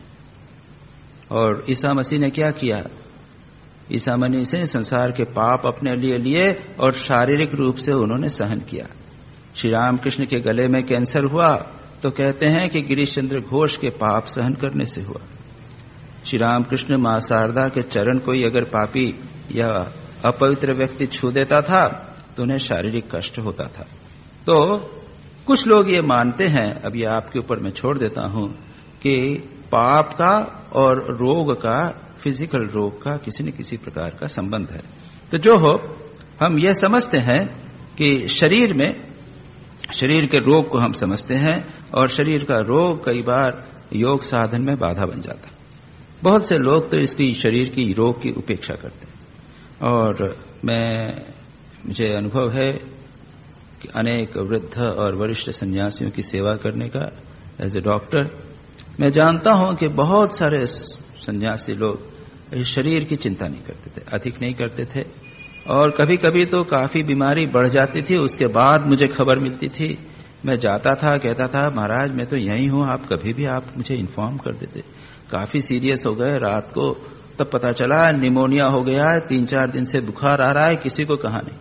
और ईसा मसीह ने क्या किया? ईसा मसीह से संसार के पाप अपने लिए लिए और शारीरिक रूप से उन्होंने सहन किया। श्री रामकृष्ण के गले में कैंसर हुआ तो कहते हैं कि गिरीश चंद्र घोष के पाप सहन करने से हुआ। श्री रामकृष्ण मां शारदा के चरण कोई अगर पापी या अपवित्र व्यक्ति छू देता था तो उन्हें शारीरिक कष्ट होता था। तो कुछ लोग ये मानते हैं, अब ये आपके ऊपर मैं छोड़ देता हूं, कि पाप का और रोग का, फिजिकल रोग का किसी न किसी प्रकार का संबंध है। तो जो हो, हम ये समझते हैं कि शरीर में, शरीर के रोग को हम समझते हैं, और शरीर का रोग कई बार योग साधन में बाधा बन जाता है। बहुत से लोग तो इसकी शरीर की रोग की उपेक्षा करते हैं। और मैं मुझे अनुभव है कि अनेक वृद्ध और वरिष्ठ सन्यासियों की सेवा करने का एज ए डॉक्टर, मैं जानता हूं कि बहुत सारे सन्यासी लोग शरीर की चिंता नहीं करते थे, अधिक नहीं करते थे, और कभी कभी तो काफी बीमारी बढ़ जाती थी, उसके बाद मुझे खबर मिलती थी। मैं जाता था, कहता था महाराज मैं तो यहीं हूं, आप कभी भी आप मुझे इन्फॉर्म कर देते। काफी सीरियस हो गए, रात को तब पता चला निमोनिया हो गया है, तीन चार दिन से बुखार आ रहा है, किसी को कहा नहीं।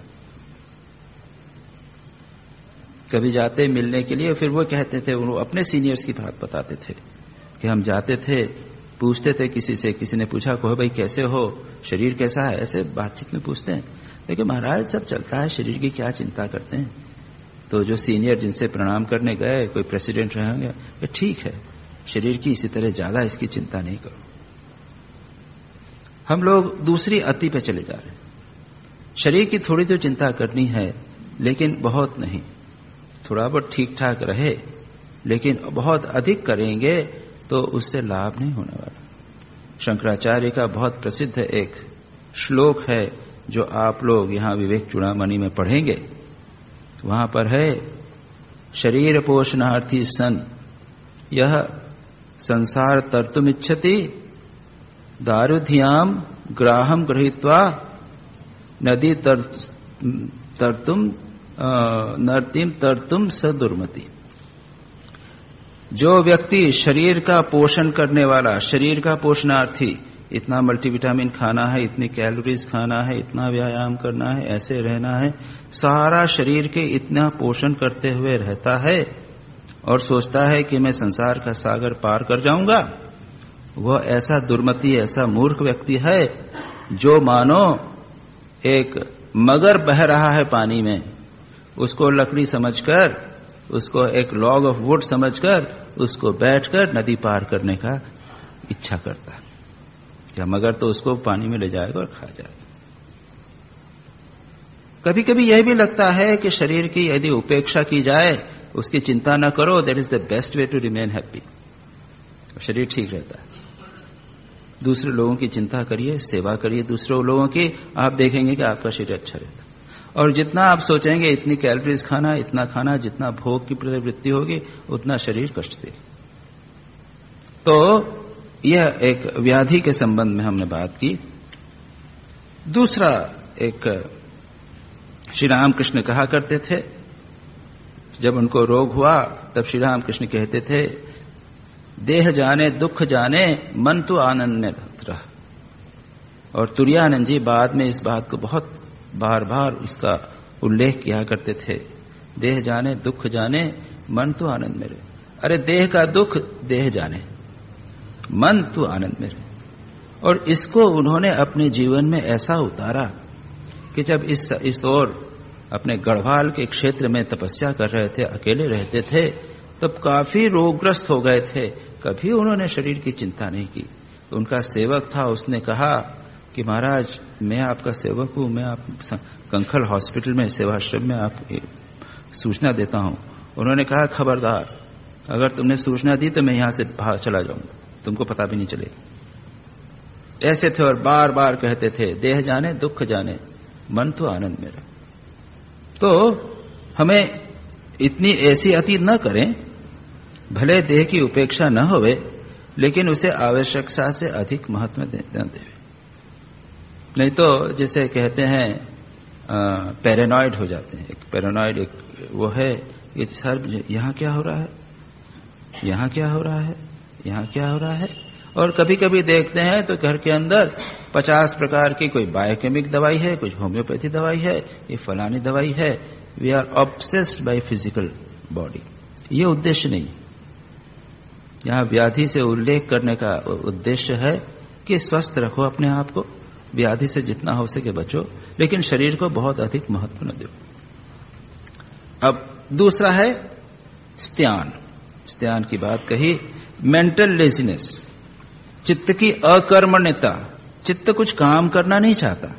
कभी जाते मिलने के लिए, फिर वो कहते थे, वो अपने सीनियर्स की बात बताते थे कि हम जाते थे, पूछते थे किसी से, किसी ने पूछा कहो भाई कैसे हो, शरीर कैसा है, ऐसे बातचीत में पूछते हैं। लेकिन महाराज सब चलता है, शरीर की क्या चिंता करते हैं। तो जो सीनियर जिनसे प्रणाम करने गए, कोई प्रेसिडेंट रहेंगे, ये ठीक है, शरीर की इसी तरह ज्यादा इसकी चिंता नहीं करो। हम लोग दूसरी अति पे चले जा रहे हैं। शरीर की थोड़ी तो चिंता करनी है, लेकिन बहुत नहीं, थोड़ा बहुत ठीक ठाक रहे, लेकिन बहुत अधिक करेंगे तो उससे लाभ नहीं होने वाला। शंकराचार्य का बहुत प्रसिद्ध एक श्लोक है जो आप लोग यहां विवेक चूड़ामणि में पढ़ेंगे। वहां पर है, शरीर पोषणार्थी सन यह संसार तर्तुमिच्छति दारुधियाम ग्राहम गृहीत्वा नदी तर्तुम नर्तिम तर्तुम स दुर्मति। जो व्यक्ति शरीर का पोषण करने वाला, शरीर का पोषणार्थी, इतना मल्टीविटामिन खाना है, इतनी कैलोरीज खाना है, इतना व्यायाम करना है, ऐसे रहना है, सारा शरीर के इतना पोषण करते हुए रहता है और सोचता है कि मैं संसार का सागर पार कर जाऊंगा, वह ऐसा दुर्मति, ऐसा मूर्ख व्यक्ति है जो मानो एक मगर बह रहा है पानी में, उसको लकड़ी समझकर, उसको एक लॉग ऑफ वुड समझकर उसको बैठकर नदी पार करने का इच्छा करता है। क्या मगर तो उसको पानी में ले जाएगा और खा जाएगा। कभी कभी यह भी लगता है कि शरीर की यदि उपेक्षा की जाए, उसकी चिंता न करो, that is the best way to remain happy. शरीर ठीक रहता है। दूसरे लोगों की चिंता करिए, सेवा करिए दूसरे लोगों की, आप देखेंगे कि आपका शरीर अच्छा रहता है। और जितना आप सोचेंगे इतनी कैलोरीज खाना, इतना खाना, जितना भोग की प्रवृत्ति होगी उतना शरीर कष्ट देगा। तो यह एक व्याधि के संबंध में हमने बात की। दूसरा, एक श्री रामकृष्ण कहा करते थे, जब उनको रोग हुआ तब श्री रामकृष्ण कहते थे, देह जाने दुख जाने मन तो आनंद में रह। और तुरानंद जी बाद में इस बात को बहुत बार बार उसका उल्लेख किया करते थे, देह जाने दुख जाने मन तो आनंद में रहे। अरे देह का दुख देह जाने, मन तू आनंद में रहे। और इसको उन्होंने अपने जीवन में ऐसा उतारा कि जब इस इस ओर अपने गढ़वाल के क्षेत्र में तपस्या कर रहे थे, अकेले रहते थे, तब काफी रोगग्रस्त हो गए थे। कभी उन्होंने शरीर की चिंता नहीं की। तो उनका सेवक था, उसने कहा कि महाराज मैं आपका सेवक हूं, मैं आप कंखल हॉस्पिटल में सेवाश्रम में आप सूचना देता हूं। उन्होंने कहा खबरदार, अगर तुमने सूचना दी तो मैं यहां से बाहर चला जाऊंगा, तुमको पता भी नहीं चलेगा। ऐसे थे और बार बार कहते थे, देह जाने दुख जाने मन तो आनंद मेरा। तो हमें इतनी ऐसी अति न करें, भले देह की उपेक्षा न होवे, लेकिन उसे आवश्यकता से अधिक महत्व न देवे। नहीं तो जिसे कहते हैं पैरानॉइड हो जाते हैं। एक पैरानॉइड एक वो है, ये सर यहां क्या हो रहा है, यहां क्या हो रहा है, यहां क्या हो रहा है। और कभी कभी देखते हैं तो घर के अंदर पचास प्रकार की कोई बायोकेमिक दवाई है, कुछ होम्योपैथी दवाई है, ये फलानी दवाई है। We are obsessed by physical body. ये उद्देश्य नहीं। यहां व्याधि से उल्लेख करने का उद्देश्य है कि स्वस्थ रखो अपने आप को, व्याधि से जितना हो सके बचो, लेकिन शरीर को बहुत अधिक महत्व न दो। अब दूसरा है स्त्यान। स्त्यान की बात कही, मेंटल लेजीनेस, चित्त की अकर्मण्यता। चित्त कुछ काम करना नहीं चाहता।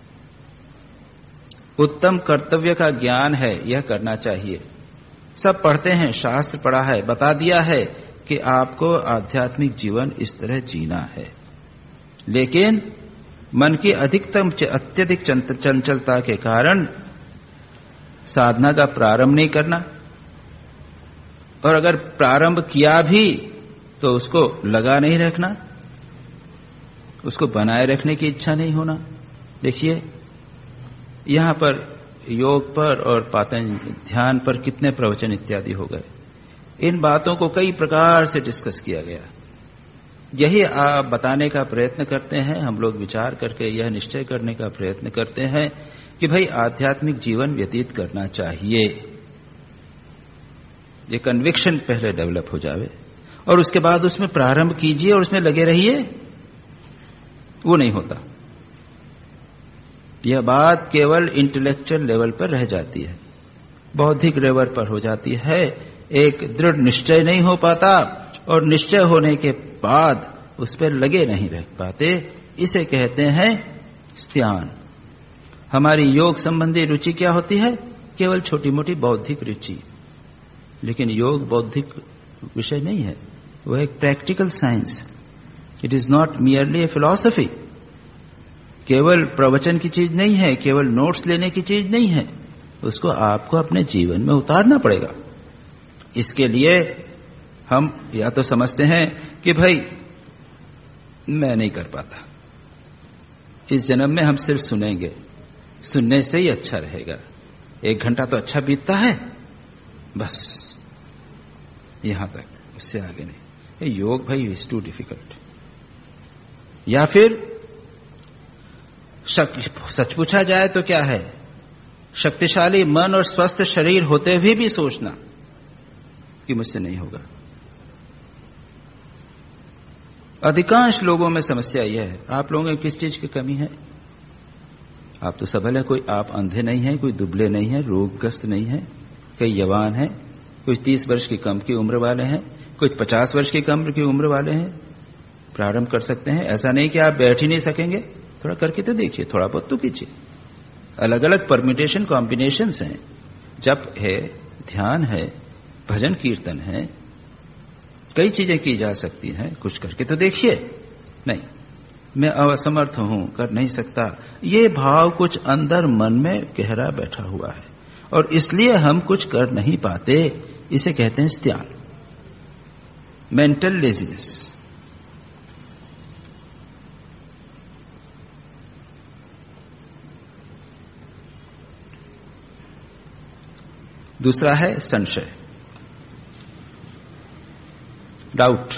उत्तम कर्तव्य का ज्ञान है, यह करना चाहिए। सब पढ़ते हैं, शास्त्र पढ़ा है, बता दिया है कि आपको आध्यात्मिक जीवन इस तरह जीना है, लेकिन मन की अधिकतम अत्यधिक चंचलता के कारण साधना का प्रारंभ नहीं करना, और अगर प्रारंभ किया भी तो उसको लगा नहीं रखना, उसको बनाए रखने की इच्छा नहीं होना। देखिए यहां पर योग पर और पातन ध्यान पर कितने प्रवचन इत्यादि हो गए। इन बातों को कई प्रकार से डिस्कस किया गया। यही आप बताने का प्रयत्न करते हैं, हम लोग विचार करके यह निश्चय करने का प्रयत्न करते हैं कि भाई आध्यात्मिक जीवन व्यतीत करना चाहिए। ये कन्विक्शन पहले डेवलप हो जावे और उसके बाद उसमें प्रारंभ कीजिए और उसमें लगे रहिए, वो नहीं होता। यह बात केवल इंटेलेक्चुअल लेवल पर रह जाती है, बौद्धिक लेवल पर हो जाती है, एक दृढ़ निश्चय नहीं हो पाता, और निश्चय होने के बाद उस पर लगे नहीं रह पाते। इसे कहते हैं स्त्यान। हमारी योग संबंधी रुचि क्या होती है? केवल छोटी मोटी बौद्धिक रुचि, लेकिन योग बौद्धिक विषय नहीं है, वह एक practical science. It is not merely a philosophy. केवल प्रवचन की चीज नहीं है, केवल नोट्स लेने की चीज नहीं है, उसको आपको अपने जीवन में उतारना पड़ेगा। इसके लिए हम या तो समझते हैं कि भाई मैं नहीं कर पाता, इस जन्म में हम सिर्फ सुनेंगे, सुनने से ही अच्छा रहेगा, एक घंटा तो अच्छा बीतता है, बस यहां तक, उससे आगे नहीं। योग भाई इज टू डिफिकल्ट। या फिर सच पूछा जाए तो क्या है, शक्तिशाली मन और स्वस्थ शरीर होते हुए भी सोचना कि मुझसे नहीं होगा। अधिकांश लोगों में समस्या यह है। आप लोगों में किस चीज की कमी है? आप तो सबल है, कोई आप अंधे नहीं हैं, कोई दुबले नहीं हैं, रोगग्रस्त नहीं हैं, कई जवान हैं, कुछ तीस वर्ष की कम की उम्र वाले हैं, कुछ पचास वर्ष की कम की उम्र वाले हैं। प्रारंभ कर सकते हैं, ऐसा नहीं कि आप बैठ ही नहीं सकेंगे, थोड़ा करके तो देखिए, थोड़ा बहुत तो कीजिए। अलग अलग परम्यूटेशन कॉम्बिनेशंस हैं, जप है, ध्यान है, भजन कीर्तन है, कई चीजें की जा सकती हैं, कुछ करके तो देखिए। नहीं मैं असमर्थ हूं, कर नहीं सकता, ये भाव कुछ अंदर मन में गहरा बैठा हुआ है और इसलिए हम कुछ कर नहीं पाते। इसे कहते हैं स्त्यान, मेंटल लेजीनेस। दूसरा है संशय, डाउट।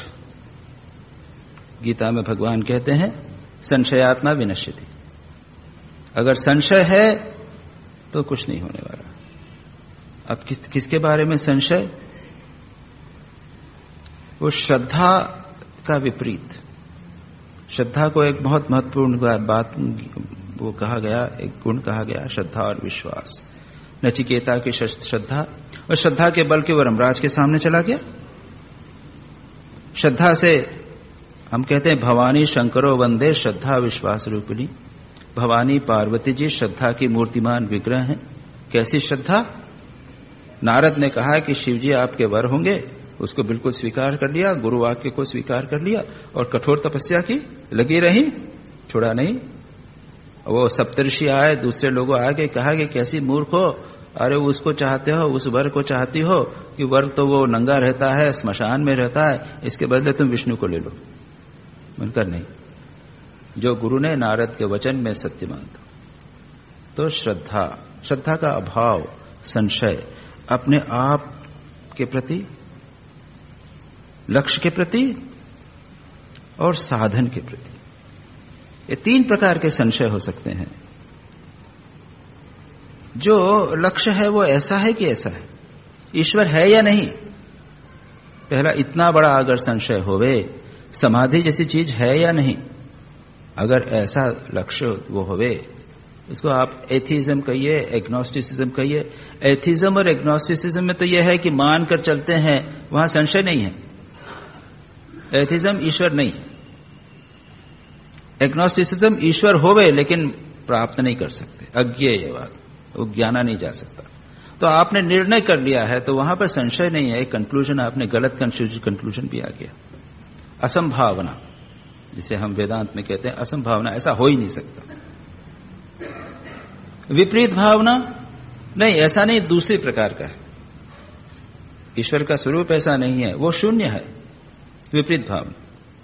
गीता में भगवान कहते हैं संशयात्मा विनश्यति। अगर संशय है तो कुछ नहीं होने वाला। अब किस, किसके बारे में संशय? वो श्रद्धा का विपरीत। श्रद्धा को एक बहुत महत्वपूर्ण बात वो कहा गया, एक गुण कहा गया, श्रद्धा और विश्वास। नचिकेता की श्रद्धा, और श्रद्धा के बल के वो यमराज के सामने चला गया। श्रद्धा से हम कहते हैं भवानी शंकरो वंदे श्रद्धा विश्वास रूपिणी। भवानी पार्वती जी श्रद्धा की मूर्तिमान विग्रह हैं। कैसी श्रद्धा? नारद ने कहा कि शिव जी आपके वर होंगे, उसको बिल्कुल स्वीकार कर लिया, गुरु वाक्य को स्वीकार कर लिया और कठोर तपस्या की, लगी रही, छोड़ा नहीं। वो सप्तऋषि आए, दूसरे लोगों आगे कहा कि कैसी मूर्ख हो, अरे उसको चाहते हो, उस वर को चाहती हो कि वर तो वो नंगा रहता है, स्मशान में रहता है, इसके बदले तुम विष्णु को ले लो। मनकर नहीं, जो गुरु ने नारद के वचन में सत्य मानता। तो श्रद्धा, श्रद्धा का अभाव, संशय अपने आप के प्रति, लक्ष्य के प्रति और साधन के प्रति, ये तीन प्रकार के संशय हो सकते हैं। जो लक्ष्य है वो ऐसा है कि ऐसा है, ईश्वर है या नहीं। पहला इतना बड़ा अगर संशय होवे, समाधि जैसी चीज है या नहीं, अगर ऐसा लक्ष्य वो होवे, इसको आप एथिज्म कहिए, एग्नोस्टिसिज्म कहिए। एथिज्म और एग्नोस्टिसिज्म में तो यह है कि मान कर चलते हैं, वहां संशय नहीं है। एथिज्म ईश्वर नहीं, एग्नोस्टिसिज्म ईश्वर होवे लेकिन प्राप्त नहीं कर सकते, अज्ञेय बात, वो ज्ञाना नहीं जा सकता। तो आपने निर्णय कर लिया है तो वहां पर संशय नहीं है, एक कंक्लूजन आपने गलत कंक्लूजन भी आ गया। असंभावना, जिसे हम वेदांत में कहते हैं असंभावना, ऐसा हो ही नहीं सकता। विपरीत भावना, नहीं ऐसा नहीं, दूसरे प्रकार का है। ईश्वर का स्वरूप ऐसा नहीं है, वो शून्य है, विपरीत भावना।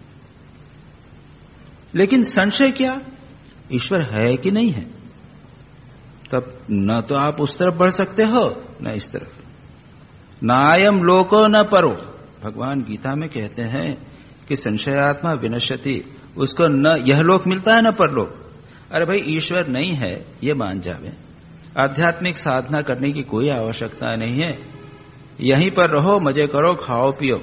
लेकिन संशय क्या? ईश्वर है कि नहीं है। तब न तो आप उस तरफ बढ़ सकते हो न इस तरफ। नायम लोको न परो, भगवान गीता में कहते हैं कि संशयात्मा विनश्यति, उसको न यह लोक मिलता है न परलोक। अरे भाई ईश्वर नहीं है ये मान जावे, आध्यात्मिक साधना करने की कोई आवश्यकता नहीं है, यहीं पर रहो, मजे करो, खाओ पियो।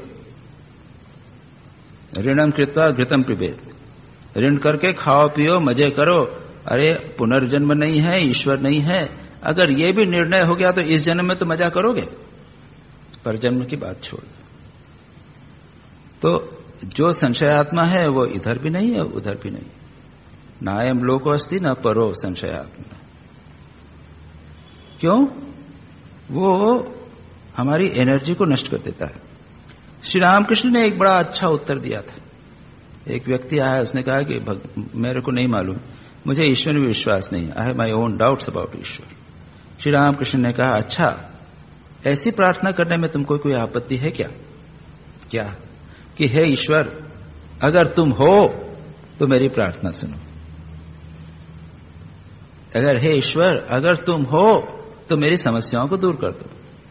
ऋणम कृत्वा घृतम पिबेत, ऋण करके खाओ पियो मजे करो। अरे पुनर्जन्म नहीं है, ईश्वर नहीं है, अगर ये भी निर्णय हो गया तो इस जन्म में तो मजा करोगे, पर जन्म की बात छोड़ दो। तो जो संशयात्मा है वो इधर भी नहीं है उधर भी नहीं। नायम लोको अस्ति न परो संशयात्मा। क्यों? वो हमारी एनर्जी को नष्ट कर देता है। श्री रामकृष्ण ने एक बड़ा अच्छा उत्तर दिया था। एक व्यक्ति आया, उसने कहा कि मेरे को नहीं मालूम, मुझे ईश्वर में विश्वास नहीं, I have my own doubts about ईश्वर। श्री रामकृष्ण ने कहा, अच्छा ऐसी प्रार्थना करने में तुमको कोई आपत्ति है क्या? क्या? कि हे ईश्वर, अगर तुम हो तो मेरी प्रार्थना सुनो। अगर हे ईश्वर, अगर तुम हो तो मेरी समस्याओं को दूर कर दो।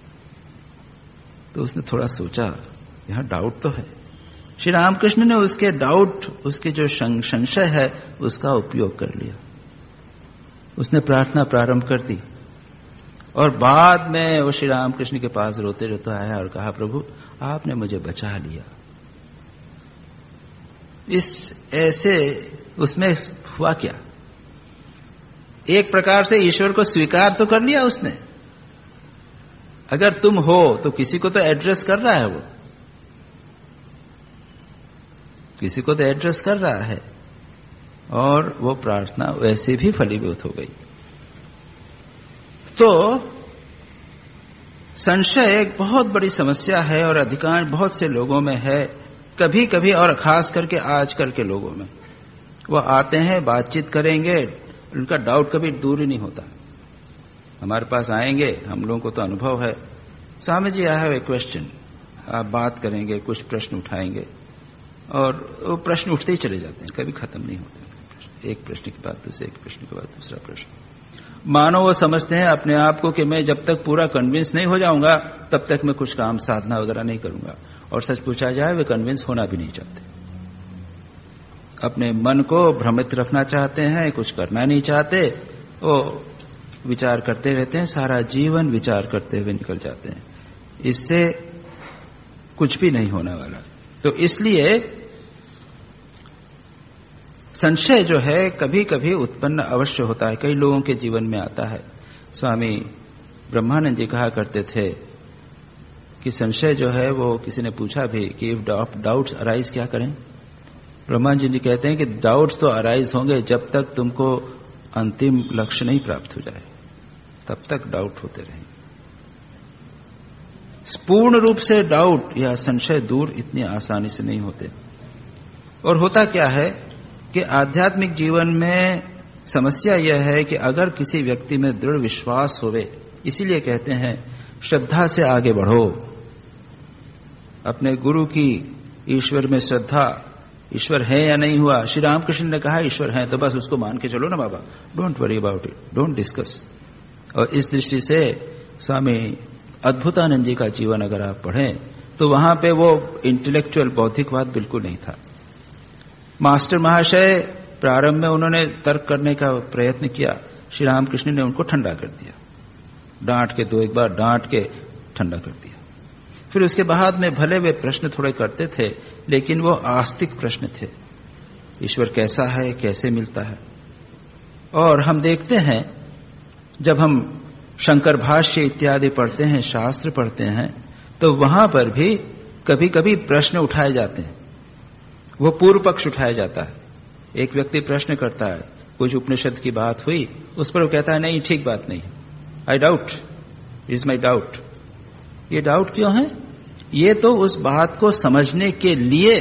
तो उसने थोड़ा सोचा, यहां डाउट तो है। श्री रामकृष्ण ने उसके डाउट, उसके जो संशय है, उसका उपयोग कर लिया। उसने प्रार्थना प्रारंभ कर दी और बाद में वो श्री रामकृष्ण के पास रोते रोते आया और कहा, प्रभु आपने मुझे बचा लिया। इस ऐसे उसमें हुआ क्या? एक प्रकार से ईश्वर को स्वीकार तो कर लिया उसने। अगर तुम हो तो किसी को तो एड्रेस कर रहा है, वो किसी को तो एड्रेस कर रहा है, और वो प्रार्थना वैसे भी फलीभूत हो गई। तो संशय एक बहुत बड़ी समस्या है और अधिकांश बहुत से लोगों में है, कभी कभी, और खास करके आजकल के लोगों में। वो आते हैं, बातचीत करेंगे, उनका डाउट कभी दूर ही नहीं होता। हमारे पास आएंगे, हम लोगों को तो अनुभव है, Swami ji I have a question, आप बात करेंगे, कुछ प्रश्न उठाएंगे और वो प्रश्न उठते ही चले जाते हैं, कभी खत्म नहीं होते। एक प्रश्न के बाद दूसरे, एक प्रश्न के बाद दूसरा प्रश्न। मानो वो समझते हैं अपने आप को कि मैं जब तक पूरा कन्विंस नहीं हो जाऊंगा तब तक मैं कुछ काम साधना वगैरह नहीं करूंगा। और सच पूछा जाए, वे कन्विंस होना भी नहीं चाहते, अपने मन को भ्रमित रखना चाहते हैं, कुछ करना नहीं चाहते, वो विचार करते रहते हैं, सारा जीवन विचार करते हुए निकल जाते हैं। इससे कुछ भी नहीं होने वाला। तो इसलिए संशय जो है कभी कभी उत्पन्न अवश्य होता है, कई लोगों के जीवन में आता है। स्वामी ब्रह्मानंद जी कहा करते थे कि संशय जो है वो किसी ने पूछा भी कि इफ डाउट्स अराइज क्या करें। ब्रह्मानंद जी कहते हैं कि डाउट्स तो अराइज होंगे जब तक तुमको अंतिम लक्ष्य नहीं प्राप्त हो जाए, तब तक डाउट होते रहेंगे। पूर्ण रूप से डाउट या संशय दूर इतनी आसानी से नहीं होते। और होता क्या है कि आध्यात्मिक जीवन में समस्या यह है कि अगर किसी व्यक्ति में दृढ़ विश्वास होवे, इसीलिए कहते हैं श्रद्धा से आगे बढ़ो, अपने गुरु की ईश्वर में श्रद्धा, ईश्वर है या नहीं हुआ, श्री रामकृष्ण ने कहा ईश्वर है तो बस उसको मान के चलो ना बाबा, don't worry about it, don't discuss. और इस दृष्टि से स्वामी अद्भुतानंद जी का जीवन अगर आप पढ़ें तो वहां पे वो इंटेलेक्चुअल बौद्धिकवाद बिल्कुल नहीं था। मास्टर महाशय प्रारंभ में उन्होंने तर्क करने का प्रयत्न किया, श्री रामकृष्ण ने उनको ठंडा कर दिया, डांट के दो एक बार डांट के ठंडा कर दिया। फिर उसके बाद में भले वे प्रश्न थोड़े करते थे लेकिन वो आस्तिक प्रश्न थे, ईश्वर कैसा है, कैसे मिलता है। और हम देखते हैं जब हम शंकर भाष्य इत्यादि पढ़ते हैं, शास्त्र पढ़ते हैं, तो वहां पर भी कभी कभी प्रश्न उठाए जाते हैं, वो पूर्व पक्ष उठाया जाता है। एक व्यक्ति प्रश्न करता है, कुछ उपनिषद की बात हुई, उस पर वो कहता है नहीं ठीक बात नहीं, I doubt, is my doubt. ये डाउट क्यों है? ये तो उस बात को समझने के लिए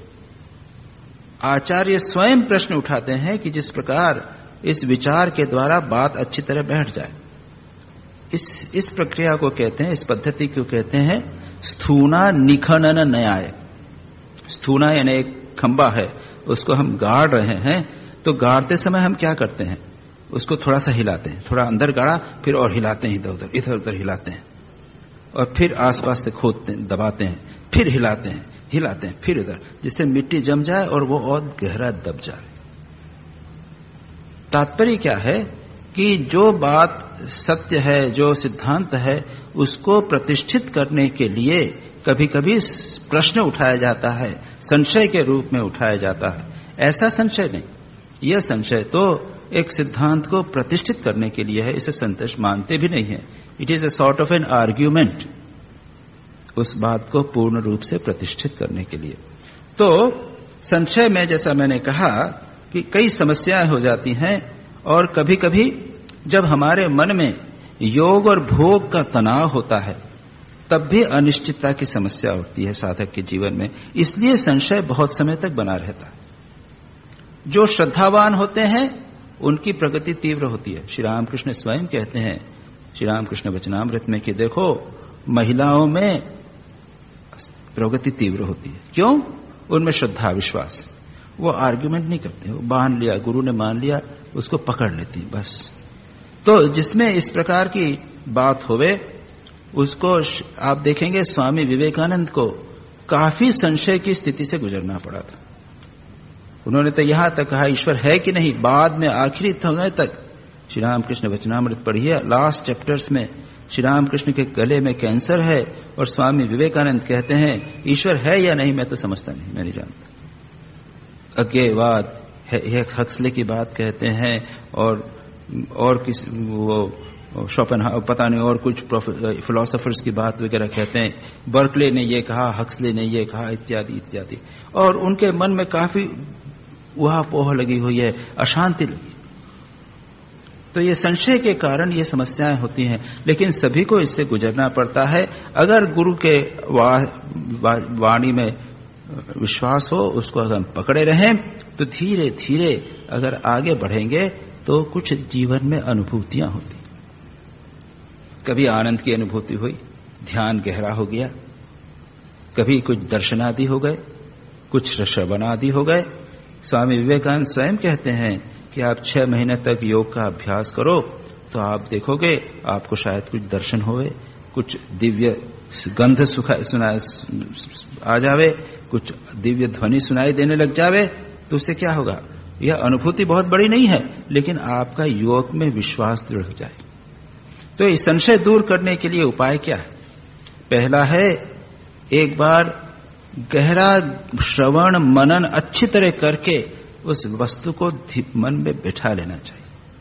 आचार्य स्वयं प्रश्न उठाते हैं कि जिस प्रकार इस विचार के द्वारा बात अच्छी तरह बैठ जाए। इस इस प्रक्रिया को कहते हैं, इस पद्धति को कहते हैं स्थूना निखनन न्याय। स्थूना यानी एक खंबा है, उसको हम गाड़ रहे हैं, तो गाड़ते समय हम क्या करते हैं, उसको थोड़ा सा हिलाते हैं, थोड़ा अंदर गाड़ा, फिर और हिलाते हैं, इधर उधर इधर उधर हिलाते हैं, और फिर आसपास से खोदते हैं, दबाते हैं, फिर हिलाते हैं, हिलाते हैं, फिर इधर, जिससे मिट्टी जम जाए और वो और गहरा दब जाए। तात्पर्य क्या है कि जो बात सत्य है, जो सिद्धांत है, उसको प्रतिष्ठित करने के लिए कभी कभी प्रश्न उठाया जाता है, संशय के रूप में उठाया जाता है। ऐसा संशय नहीं, यह संशय तो एक सिद्धांत को प्रतिष्ठित करने के लिए है, इसे संतोष मानते भी नहीं है। It is a sort of an argument, उस बात को पूर्ण रूप से प्रतिष्ठित करने के लिए। तो संशय में जैसा मैंने कहा कि कई समस्याएं हो जाती हैं, और कभी कभी जब हमारे मन में योग और भोग का तनाव होता है तब भी अनिश्चितता की समस्या होती है साधक के जीवन में, इसलिए संशय बहुत समय तक बना रहता है। जो श्रद्धावान होते हैं उनकी प्रगति तीव्र होती है। श्री रामकृष्ण स्वयं कहते हैं श्री रामकृष्ण वचनामृत में कि देखो महिलाओं में प्रगति तीव्र होती है। क्यों? उनमें श्रद्धा विश्वास, वो आर्ग्यूमेंट नहीं करते, वो मान लिया, गुरु ने मान लिया, उसको पकड़ लेती है बस। तो जिसमें इस प्रकार की बात होवे उसको आप देखेंगे स्वामी विवेकानंद को काफी संशय की स्थिति से गुजरना पड़ा था। उन्होंने तो यहां तक कहा ईश्वर है कि नहीं, बाद में आखिरी समय तक श्री रामकृष्ण वचनामृत पढ़िए, लास्ट चैप्टर्स में श्री रामकृष्ण के गले में कैंसर है और स्वामी विवेकानंद कहते हैं ईश्वर है या नहीं मैं तो समझता नहीं, मैं नहीं जानता। अज्ञेयवाद है, हक्सले की बात कहते हैं, और और किस वो शोपेनहावर पता नहीं और कुछ फिलोसोफर्स की बात वगैरह कहते हैं, बर्कले ने ये कहा, हक्सले ने ये कहा, इत्यादि इत्यादि, और उनके मन में काफी उहापोह लगी हुई है, अशांति लगी। तो ये संशय के कारण ये समस्याएं होती हैं, लेकिन सभी को इससे गुजरना पड़ता है। अगर गुरु के वा, वा, वाणी में विश्वास हो, उसको अगर हम पकड़े रहें तो धीरे धीरे अगर आगे बढ़ेंगे तो कुछ जीवन में अनुभूतियां होती। कभी आनंद की अनुभूति हुई, ध्यान गहरा हो गया, कभी कुछ दर्शनादि हो गए, कुछ श्रवणादि हो गए। स्वामी विवेकानंद स्वयं कहते हैं कि आप छह महीने तक योग का अभ्यास करो तो आप देखोगे आपको शायद कुछ दर्शन होवे, कुछ दिव्य गंध सुनाई आ जावे, कुछ दिव्य ध्वनि सुनाई देने लग जावे, तो उससे क्या होगा? यह अनुभूति बहुत बड़ी नहीं है, लेकिन आपका योग में विश्वास दृढ़ हो जाए। तो इस संशय दूर करने के लिए उपाय क्या है? पहला है एक बार गहरा श्रवण मनन अच्छी तरह करके उस वस्तु को मन में बिठा लेना चाहिए।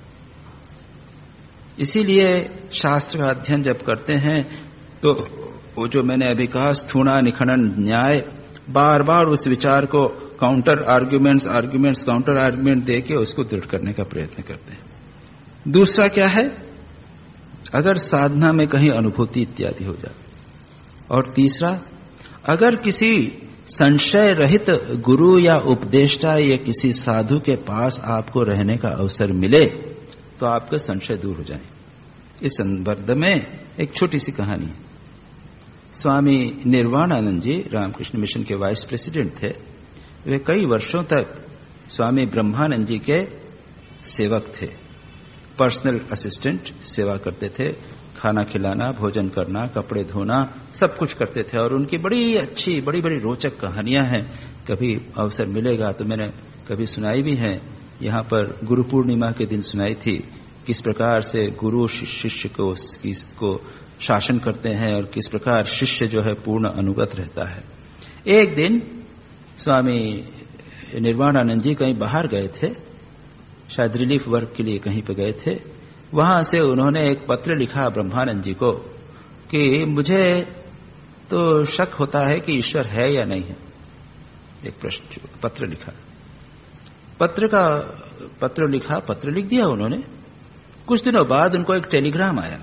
इसीलिए शास्त्र का अध्ययन जब करते हैं तो वो जो मैंने अभी कहा स्थूणा निखनन न्याय, बार बार उस विचार को counter arguments arguments counter argument देके उसको दृढ़ करने का प्रयत्न करते हैं। दूसरा क्या है, अगर साधना में कहीं अनुभूति इत्यादि हो जाए, और तीसरा अगर किसी संशय रहित गुरु या उपदेष्टा या किसी साधु के पास आपको रहने का अवसर मिले तो आपके संशय दूर हो जाए। इस संदर्भ में एक छोटी सी कहानी है। स्वामी निर्वाणानंद जी रामकृष्ण मिशन के वाइस प्रेसिडेंट थे। वे कई वर्षों तक स्वामी ब्रह्मानंद जी के सेवक थे, पर्सनल असिस्टेंट सेवा करते थे, खाना खिलाना, भोजन करना, कपड़े धोना, सब कुछ करते थे। और उनकी बड़ी अच्छी बड़ी बड़ी रोचक कहानियां हैं, कभी अवसर मिलेगा तो मैंने कभी सुनाई भी है। यहाँ पर गुरु पूर्णिमा के दिन सुनाई थी, किस प्रकार से गुरु शिष्य को, को शासन करते हैं और किस प्रकार शिष्य जो है पूर्ण अनुगत रहता है। एक दिन स्वामी निर्वाणानंद जी कहीं बाहर गए थे, शायद रिलीफ वर्क के लिए कहीं पे गए थे। वहां से उन्होंने एक पत्र लिखा ब्रह्मानंद जी को कि मुझे तो शक होता है कि ईश्वर है या नहीं है। एक प्रश्न पत्र लिखा, पत्र का पत्र लिखा पत्र लिख दिया उन्होंने। कुछ दिनों बाद उनको एक टेलीग्राम आया,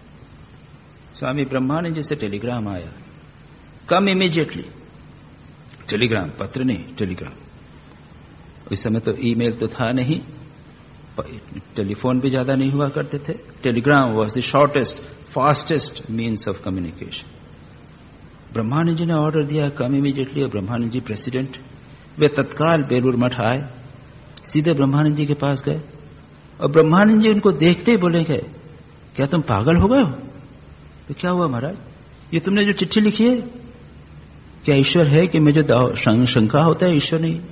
स्वामी ब्रह्मानंद जी से टेलीग्राम आया, कम इमीडिएटली। टेलीग्राम, पत्र नहीं, टेलीग्राम। इस समय तो ईमेल तो था नहीं, टेलीफोन भी ज्यादा नहीं हुआ करते थे। Telegram was the shortest fastest means of communication. Brahmananda ji ने ऑर्डर दिया कम इमीडिएटली, और ब्रह्मानंद जी प्रेसिडेंट, वे तत्काल बेलूर मठ आए, सीधे ब्रह्मानंद जी के पास गए और ब्रह्मानंद जी उनको देखते ही बोले गए, क्या तुम पागल हो गए हो? तो क्या हुआ महाराज, ये तुमने जो चिट्ठी लिखी है, क्या ईश्वर है? कि मुझे शंका होता है ईश्वर नहीं।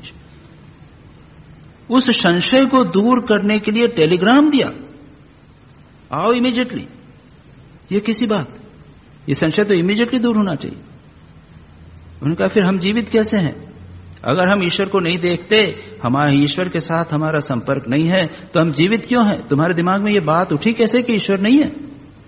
उस संशय को दूर करने के लिए टेलीग्राम दिया, आओ इमीडिएटली। ये किसी बात, ये संशय तो इमीडिएटली दूर होना चाहिए। उन्होंने कहा फिर हम जीवित कैसे हैं? अगर हम ईश्वर को नहीं देखते, हमारे ईश्वर के साथ हमारा संपर्क नहीं है, तो हम जीवित क्यों हैं? तुम्हारे दिमाग में ये बात उठी कैसे कि ईश्वर नहीं है?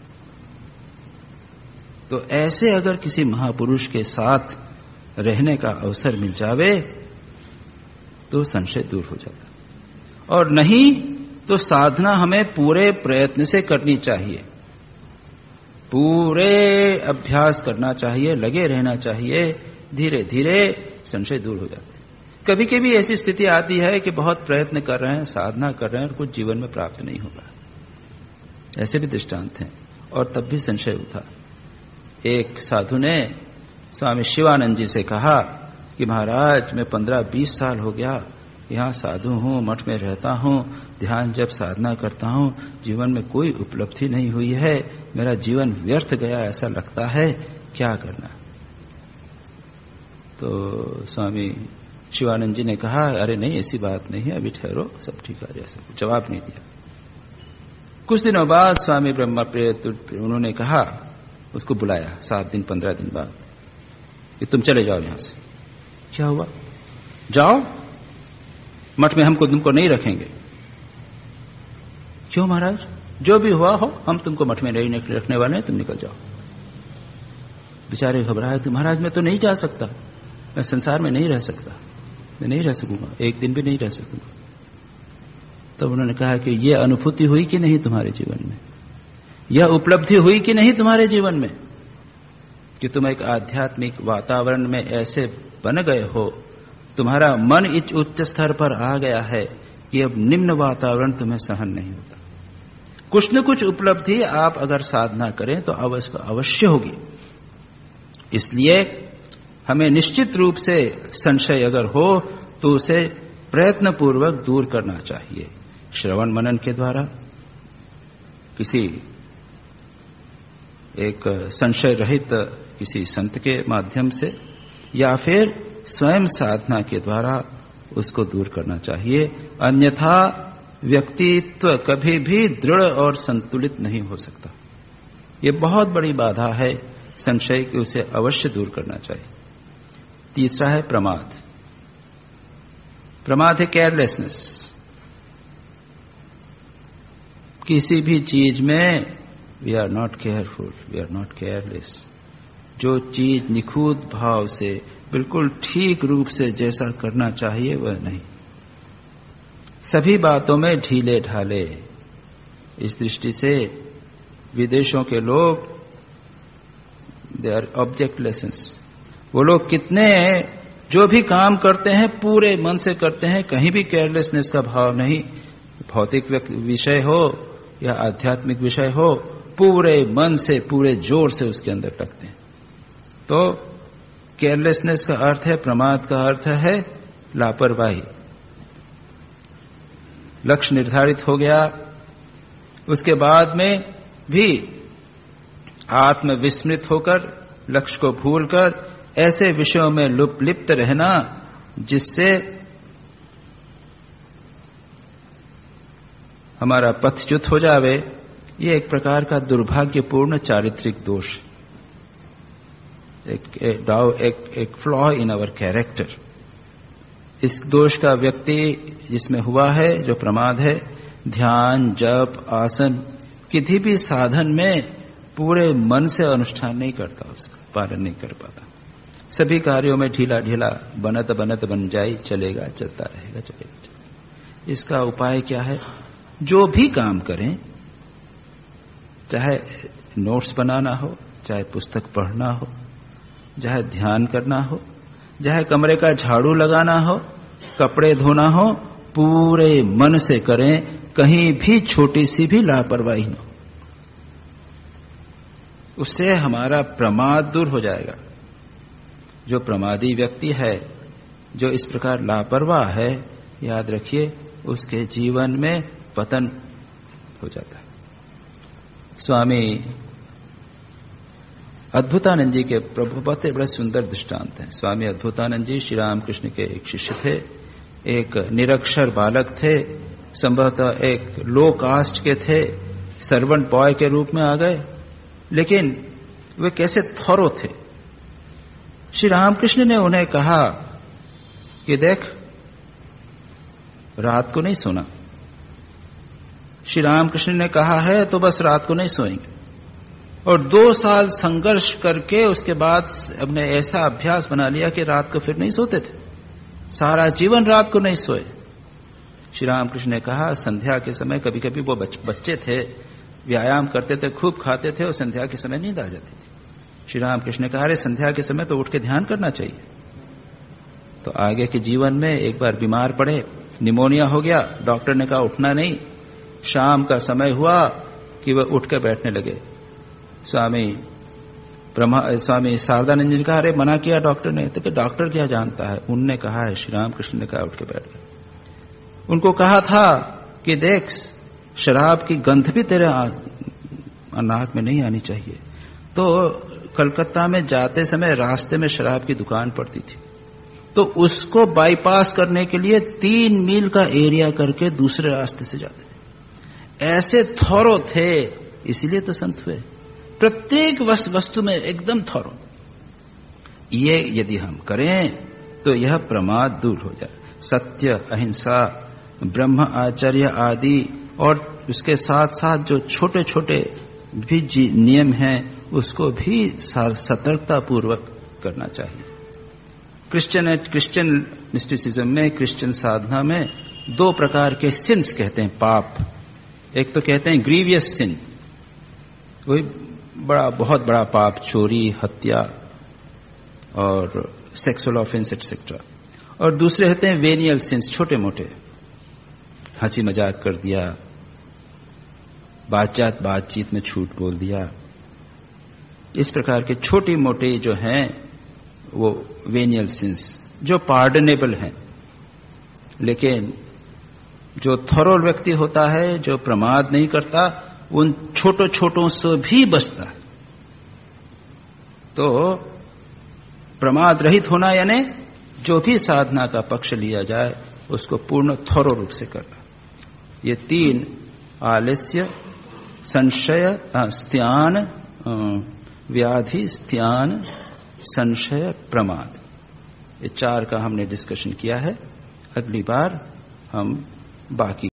तो ऐसे अगर किसी महापुरुष के साथ रहने का अवसर मिल जावे तो संशय दूर हो जाता, और नहीं तो साधना हमें पूरे प्रयत्न से करनी चाहिए, पूरे अभ्यास करना चाहिए, लगे रहना चाहिए। धीरे धीरे संशय दूर हो जाता है। कभी कभी ऐसी स्थिति आती है कि बहुत प्रयत्न कर रहे हैं, साधना कर रहे हैं, और कुछ जीवन में प्राप्त नहीं हो रहा। ऐसे भी दृष्टांत हैं, और तब भी संशय उठा। एक साधु ने स्वामी शिवानंद जी से कहा कि महाराज मैं पंद्रह बीस साल हो गया यहाँ साधु हूँ, मठ में रहता हूँ, ध्यान जब साधना करता हूँ, जीवन में कोई उपलब्धि नहीं हुई है, मेरा जीवन व्यर्थ गया ऐसा लगता है, क्या करना? तो स्वामी शिवानंद जी ने कहा अरे नहीं ऐसी बात नहीं है, अभी ठहरो, सब ठीक है। जैसा जवाब नहीं दिया। कुछ दिनों बाद स्वामी ब्रह्मा प्रेत उन्होंने कहा, उसको बुलाया सात दिन पंद्रह दिन बाद कि तुम चले जाओ यहां से। क्या हुआ? जाओ, मठ में हमको तुमको नहीं रखेंगे। क्यों महाराज? जो भी हुआ हो, हम तुमको मठ में नहीं रखने वाले हैं, तुम निकल जाओ। बेचारे घबराए थे, महाराज मैं तो नहीं जा सकता, मैं संसार में नहीं रह सकता, मैं नहीं रह सकूंगा, एक दिन भी नहीं रह सकूंगा। तब तो उन्होंने कहा कि यह अनुभूति हुई कि नहीं तुम्हारे जीवन में, यह उपलब्धि हुई कि नहीं तुम्हारे जीवन में, कि तुम एक आध्यात्मिक वातावरण में ऐसे बन गए हो, तुम्हारा मन इस उच्च स्तर पर आ गया है कि अब निम्न वातावरण तुम्हें सहन नहीं होता। कुछ न कुछ उपलब्धि आप अगर साधना करें तो अवश्य अवश्य होगी। इसलिए हमें निश्चित रूप से संशय अगर हो तो उसे प्रयत्न पूर्वक दूर करना चाहिए, श्रवण मनन के द्वारा, किसी एक संशय रहित किसी संत के माध्यम से, या फिर स्वयं साधना के द्वारा उसको दूर करना चाहिए। अन्यथा व्यक्तित्व कभी भी दृढ़ और संतुलित नहीं हो सकता। ये बहुत बड़ी बाधा है संशय की, उसे अवश्य दूर करना चाहिए। तीसरा है प्रमाद। प्रमाद है केयरलेसनेस। किसी भी चीज में we are not careful, we are not careless. जो चीज निखुत भाव से बिल्कुल ठीक रूप से जैसा करना चाहिए वह नहीं, सभी बातों में ढीले ढाले। इस दृष्टि से विदेशों के लोग दे आर ऑब्जेक्टलेस। वो लोग कितने जो भी काम करते हैं पूरे मन से करते हैं, कहीं भी केयरलेसनेस का भाव नहीं। भौतिक विषय हो या आध्यात्मिक विषय हो, पूरे मन से पूरे जोर से उसके अंदर लगते हैं। तो केयरलेसनेस का अर्थ है, प्रमाद का अर्थ है लापरवाही। लक्ष्य निर्धारित हो गया, उसके बाद में भी आत्मविस्मृत होकर, लक्ष्य को भूलकर ऐसे विषयों में लिप्त रहना जिससे हमारा पथच्युत हो जावे, ये एक प्रकार का दुर्भाग्यपूर्ण चारित्रिक दोष, एक एक, एक फ्लॉ इन आवर कैरेक्टर। इस दोष का व्यक्ति जिसमें हुआ है, जो प्रमाद है, ध्यान, जप, आसन, किसी भी साधन में पूरे मन से अनुष्ठान नहीं करता, उसका पालन नहीं कर पाता। सभी कार्यों में ढीला ढीला, बनत बनत बन जाई, चलेगा, चलता रहेगा, चलेगा, चलेगा। इसका उपाय क्या है? जो भी काम करें, चाहे नोट्स बनाना हो, चाहे पुस्तक पढ़ना हो, चाहे ध्यान करना हो, चाहे कमरे का झाड़ू लगाना हो, कपड़े धोना हो, पूरे मन से करें, कहीं भी छोटी सी भी लापरवाही न हो। उससे हमारा प्रमाद दूर हो जाएगा। जो प्रमादी व्यक्ति है, जो इस प्रकार लापरवाह है, याद रखिए उसके जीवन में पतन हो जाता है। स्वामी अद्भुतानंद जी के प्रभु बहुत बड़े सुंदर दृष्टांत हैं। स्वामी अद्भुतानंद जी श्री रामकृष्ण के एक शिष्य थे, एक निरक्षर बालक थे, संभवतः एक लो कास्ट के थे, सर्वेंट बॉय के रूप में आ गए, लेकिन वे कैसे थोरो थे। श्री रामकृष्ण ने उन्हें कहा कि देख, रात को नहीं सोना। श्री रामकृष्ण ने कहा है तो बस रात को नहीं सोएंगे। और दो साल संघर्ष करके उसके बाद अपने ऐसा अभ्यास बना लिया कि रात को फिर नहीं सोते थे, सारा जीवन रात को नहीं सोए। श्री रामकृष्ण ने कहा, संध्या के समय कभी कभी वो बच, बच्चे थे, व्यायाम करते थे, खूब खाते थे और संध्या के समय नींद आ जाती थी। श्री रामकृष्ण ने कहा, अरे संध्या के समय तो उठ के ध्यान करना चाहिए। तो आगे के जीवन में एक बार बीमार पड़े, निमोनिया हो गया, डॉक्टर ने कहा उठना नहीं। शाम का समय हुआ कि वह उठ के बैठने लगे। स्वामी ब्रह्मा स्वामी शारदानंद जी ने कहा, अरे मना किया डॉक्टर ने। तो कि डॉक्टर क्या जानता है, उनने कहा है। श्री रामकृष्ण ने कहा, उठ के बैठ गए। उनको कहा था कि देख, शराब की गंध भी तेरे नाक में नहीं आनी चाहिए। तो कलकत्ता में जाते समय रास्ते में शराब की दुकान पड़ती थी, तो उसको बाईपास करने के लिए तीन मील का एरिया करके दूसरे रास्ते से जाते थे। ऐसे थोरो थे, इसीलिए तो संत हुए। प्रत्येक वस्तु में एकदम थोरो। ये यदि हम करें तो यह प्रमाद दूर हो जाए। सत्य, अहिंसा, ब्रह्म आचार्य आदि, और उसके साथ साथ जो छोटे छोटे भी नियम हैं उसको भी सतर्कता पूर्वक करना चाहिए। क्रिश्चियन क्रिश्चियन मिस्टिसिज्म में, क्रिश्चियन साधना में दो प्रकार के सिंस कहते हैं, पाप। एक तो कहते हैं ग्रीवियस सिन, वही बड़ा बहुत बड़ा पाप, चोरी, हत्या और सेक्सुअल ऑफेंस एटसेट्रा। और दूसरे कहते हैं वेनियल सिंस, छोटे मोटे, हंसी मजाक कर दिया, बातचीत बातचीत में झूठ बोल दिया। इस प्रकार के छोटी मोटी जो हैं वो वेनियल सिंस, जो पार्डनेबल हैं। लेकिन जो थोरो व्यक्ति होता है, जो प्रमाद नहीं करता, उन छोटो छोटों से भी बचता है। तो प्रमाद रहित होना यानी जो भी साधना का पक्ष लिया जाए उसको पूर्ण थोरो रूप से करना। ये तीन, आलस्य, संशय, स्त्यान, व्याधि, स्त्यान, संशय, प्रमाद, ये चार का हमने डिस्कशन किया है। अगली बार हम बाकी